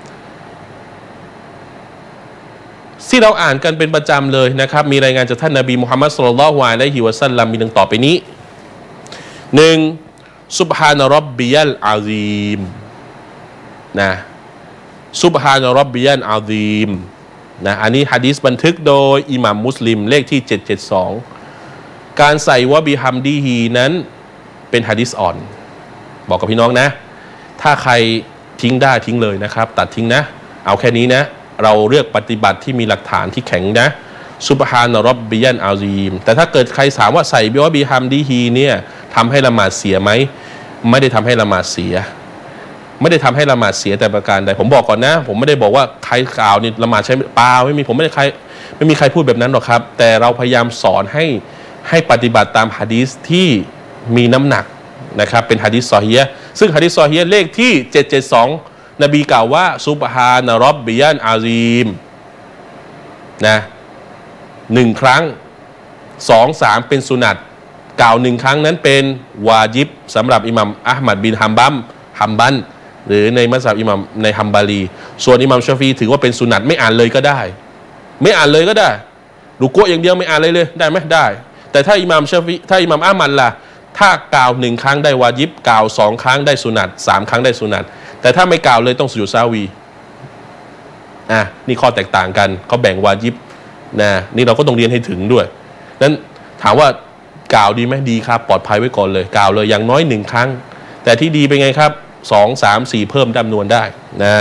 ที่เราอ่านกันเป็นประจำเลยนะครับมีรายงานจากท่านนบีมุฮัมมัดศ็อลลัลลอฮุอะลัยฮิวะซัลลัมมีดังต่อไปนี้หนึ่งซุบฮานะร็อบบิยัลอาซีมนะซุบฮานะร็อบบิยัลอาซีมนะอันนี้หะดีษบันทึกโดยอิหม่ามมุสลิมเลขที่เจ็ดร้อยเจ็ดสิบสองการใส่วะบิฮัมดีฮีนั้นเป็นหะดีษอ่อนบอกกับพี่น้องนะถ้าใครทิ้งได้ทิ้งเลยนะครับตัดทิ้งนะเอาแค่นี้นะเราเลือกปฏิบัติที่มีหลักฐานที่แข็งนะซุบฮานะร็อบบิยัลอาซีมแต่ถ้าเกิดใครถามว่าใส่วะบิฮัมดีฮีเนี่ยทำให้ละหมาดเสียไหมไม่ได้ทำให้ละหมาดเสียไม่ได้ทำให้ละหมาดเสียแต่ประการใดผมบอกก่อนนะผมไม่ได้บอกว่าใครกล่าวนี่ละหมาดใช้เปล่าไม่มีผมไม่ได้ใครไม่มีใครพูดแบบนั้นหรอกครับแต่เราพยายามสอนให้ให้ปฏิบัติตามหะดีษที่มีน้ำหนักนะครับเป็นหะดีษซอฮีฮ์ซึ่งหะดีษซอฮีฮ์เลขที่เจ็ดร้อยเจ็ดสิบสองนบีกล่าวว่าซุบฮานะร็อบบิยัลอาซีมนะหนึ่งครั้งสองสามเป็นสุนัตกล่าวหนึ่งครั้งนั้นเป็นวาญิบสำหรับอิหม่ามอะห์มัดบินฮัมบัมฮัมบันหรือในมัซฮับอิหม่ามในฮัมบารีส่วนอิหม่ามชาฟีถือว่าเป็นสุนัตไม่อ่านเลยก็ได้ไม่อ่านเลยก็ได้รุกัวอย่างเดียวไม่อ่านเลยเลยได้ไหมได้แต่ถ้าอิหม่ามชาฟีถ้าอิหม่ามอะห์มัดล่ะถ้ากล่าวหนึ่งครั้งได้วาญิบกล่าวสองครั้งได้สุนัตสามครั้งได้สุนัตแต่ถ้าไม่กล่าวเลยต้องสุญูดซาวีอ่ะนี่ข้อแตกต่างกันเขาแบ่งวาญิบนะนี่เราก็ต้องเรียนให้ถึงด้วยนั้นถามว่ากล่าวดีไหมดีครับปลอดภัยไว้ก่อนเลยกล่าวเลยอย่างน้อยหนึ่งครั้งแต่ที่ดีเป็นไงครับสองสามสี่เพิ่มจำนวนได้นะ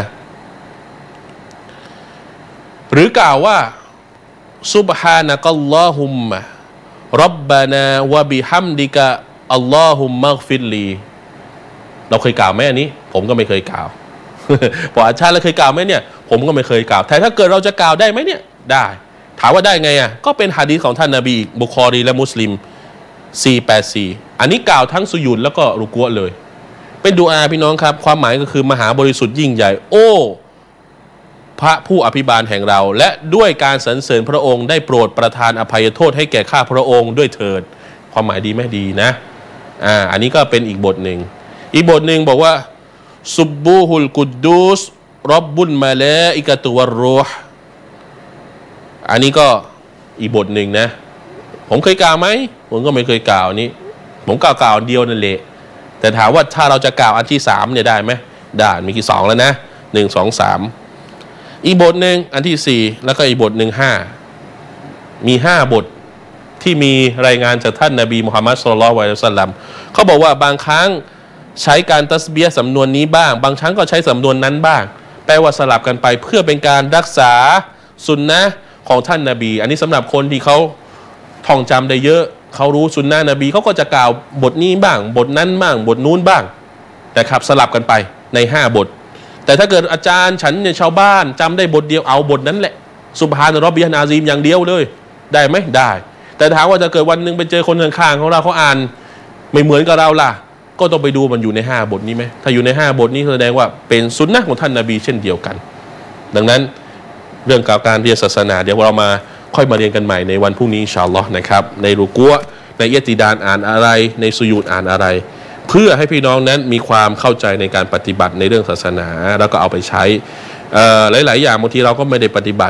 หรือกล่าวว่าซุบฮานะกัลลอฮุมมะร็อบบานาวะบิฮัมดิกะอัลลอฮุมมัฆฟิรลีเราเคยกล่าวไหมอันนี้ผมก็ไม่เคยกล่าวพออาจารย์เราเคยกล่าวไหมเนี่ยผมก็ไม่เคยกล่าวแต่ถ้าเกิดเราจะกล่าวได้ไหมเนี่ยได้ถามว่าได้ไงอ่ะก็เป็นหะดีษของท่านนบีบุคอรีและมุสลิมสี่ร้อยแปดสิบสี่อันนี้กล่าวทั้งสุญูดแล้วก็รุกัวเลยเป็นดุอาพี่น้องครับความหมายก็คือมหาบริสุทธิ์ยิ่งใหญ่โอ้พระผู้อภิบาลแห่งเราและด้วยการสรรเสริญพระองค์ได้โปรดประทานอภัยโทษให้แก่ข้าพระองค์ด้วยเถิดความหมายดีไหมดีนะอ่าอันนี้ก็เป็นอีกบทหนึ่งอีกบทหนึ่งบอกว่าซุบบูฮุลกุดดูสร็อบบุลมาลาอิกะตุวัรรูห์อันนี้ก็อีกบทหนึ่งนะผมเคยกล่าวไหมผมก็ไม่เคยกล่าวนี้ผมกล่าวกล่าวเดียวนั่นแหละแต่ถามว่าถ้าเราจะกล่าวอันที่สามเนี่ยได้ไหมได้มีกี่สองแล้วนะหนึ่งสองสามอีกบทหนึ่งอันที่สี่แล้วก็อีกบทหนึ่งห้ามีห้าบทที่มีรายงานจากท่านนบีมุฮัมมัดศ็อลลัลลอฮุอะลัยฮิวะซัลลัมเขาบอกว่าบางครั้งใช้การตัสบีฮ์สำนวนนี้บ้างบางครั้งก็ใช้สำนวนนั้นบ้างแปลว่าสลับกันไปเพื่อเป็นการรักษาสุนนะของท่านนบีอันนี้สำหรับคนที่เขาท่องจำได้เยอะเขารู้สุนนะนบีเขาก็จะกล่าวบทนี้บ้างบทนั้นบ้างบทนู้นบ้างนะครับสลับกันไปในห้าบทแต่ถ้าเกิดอาจารย์ฉันเนี่ยชาวบ้านจำได้บทเดียวเอาบทนั้นแหละซุบฮานะร็อบบิยัลอาซีมอย่างเดียวเลยได้ไหมได้แต่ถามว่าจะเกิดวันหนึ่งไปเจอคนข้างๆของเราเขาอ่านไม่เหมือนกับเราล่ะก็ต้องไปดูมันอยู่ในห้าบทนี้ไหมถ้าอยู่ในห้าบทนี้แสดงว่าเป็นสุนนะของท่านนบีเช่นเดียวกันดังนั้นเรื่องการเรียนศาสนาเดี๋ยวเรามาค่อยมาเรียนกันใหม่ในวันพรุ่งนี้อินชาอัลลอฮ์นะครับในรุกัวในอิอติดาลอ่านอะไรในสุญูดอ่านอะไรเพื่อให้พี่น้องนั้นมีความเข้าใจในการปฏิบัติในเรื่องศาสนาแล้วก็เอาไปใช้หลายๆอย่างบางทีเราก็ไม่ได้ปฏิบัติ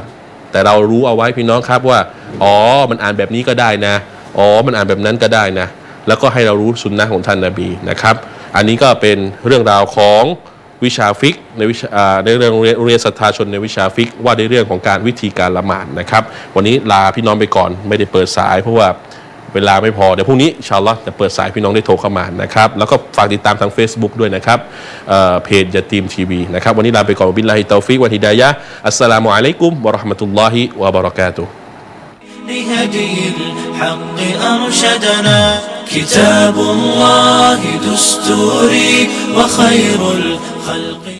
แต่เรารู้เอาไว้พี่น้องครับว่าอ๋อมันอ่านแบบนี้ก็ได้นะอ๋อมันอ่านแบบนั้นก็ได้นะแล้วก็ให้เรารู้สุนนะของท่านนบีนะครับอันนี้ก็เป็นเรื่องราวของวิชาฟิกในวิชาในเรื่องเรียนศรัทธาชนในวิชาฟิกว่าในเรื่องของการวิธีการละหมาดนะครับวันนี้ลาพี่น้องไปก่อนไม่ได้เปิดสายเพราะว่าเวลาไม่พอเดี๋ยวพรุ่งนี้อินชาอัลลอฮ์จะเปิดสายพี่น้องได้โทรเข้ามานะครับแล้วก็ฝากติดตามทาง Facebook ด้วยนะครับเพจยะตีมทีวีนะครับวันนี้ลาไปก่อนบิลลาฮิตอฟิกวะฮิดายะฮ์อัสสลามุอะลัยกุมวะเราะห์มะตุลลอฮิวะบะเราะกาตุฮ์ لهدي الحق أرشدنا كتاب الله دستوري وخير الخلق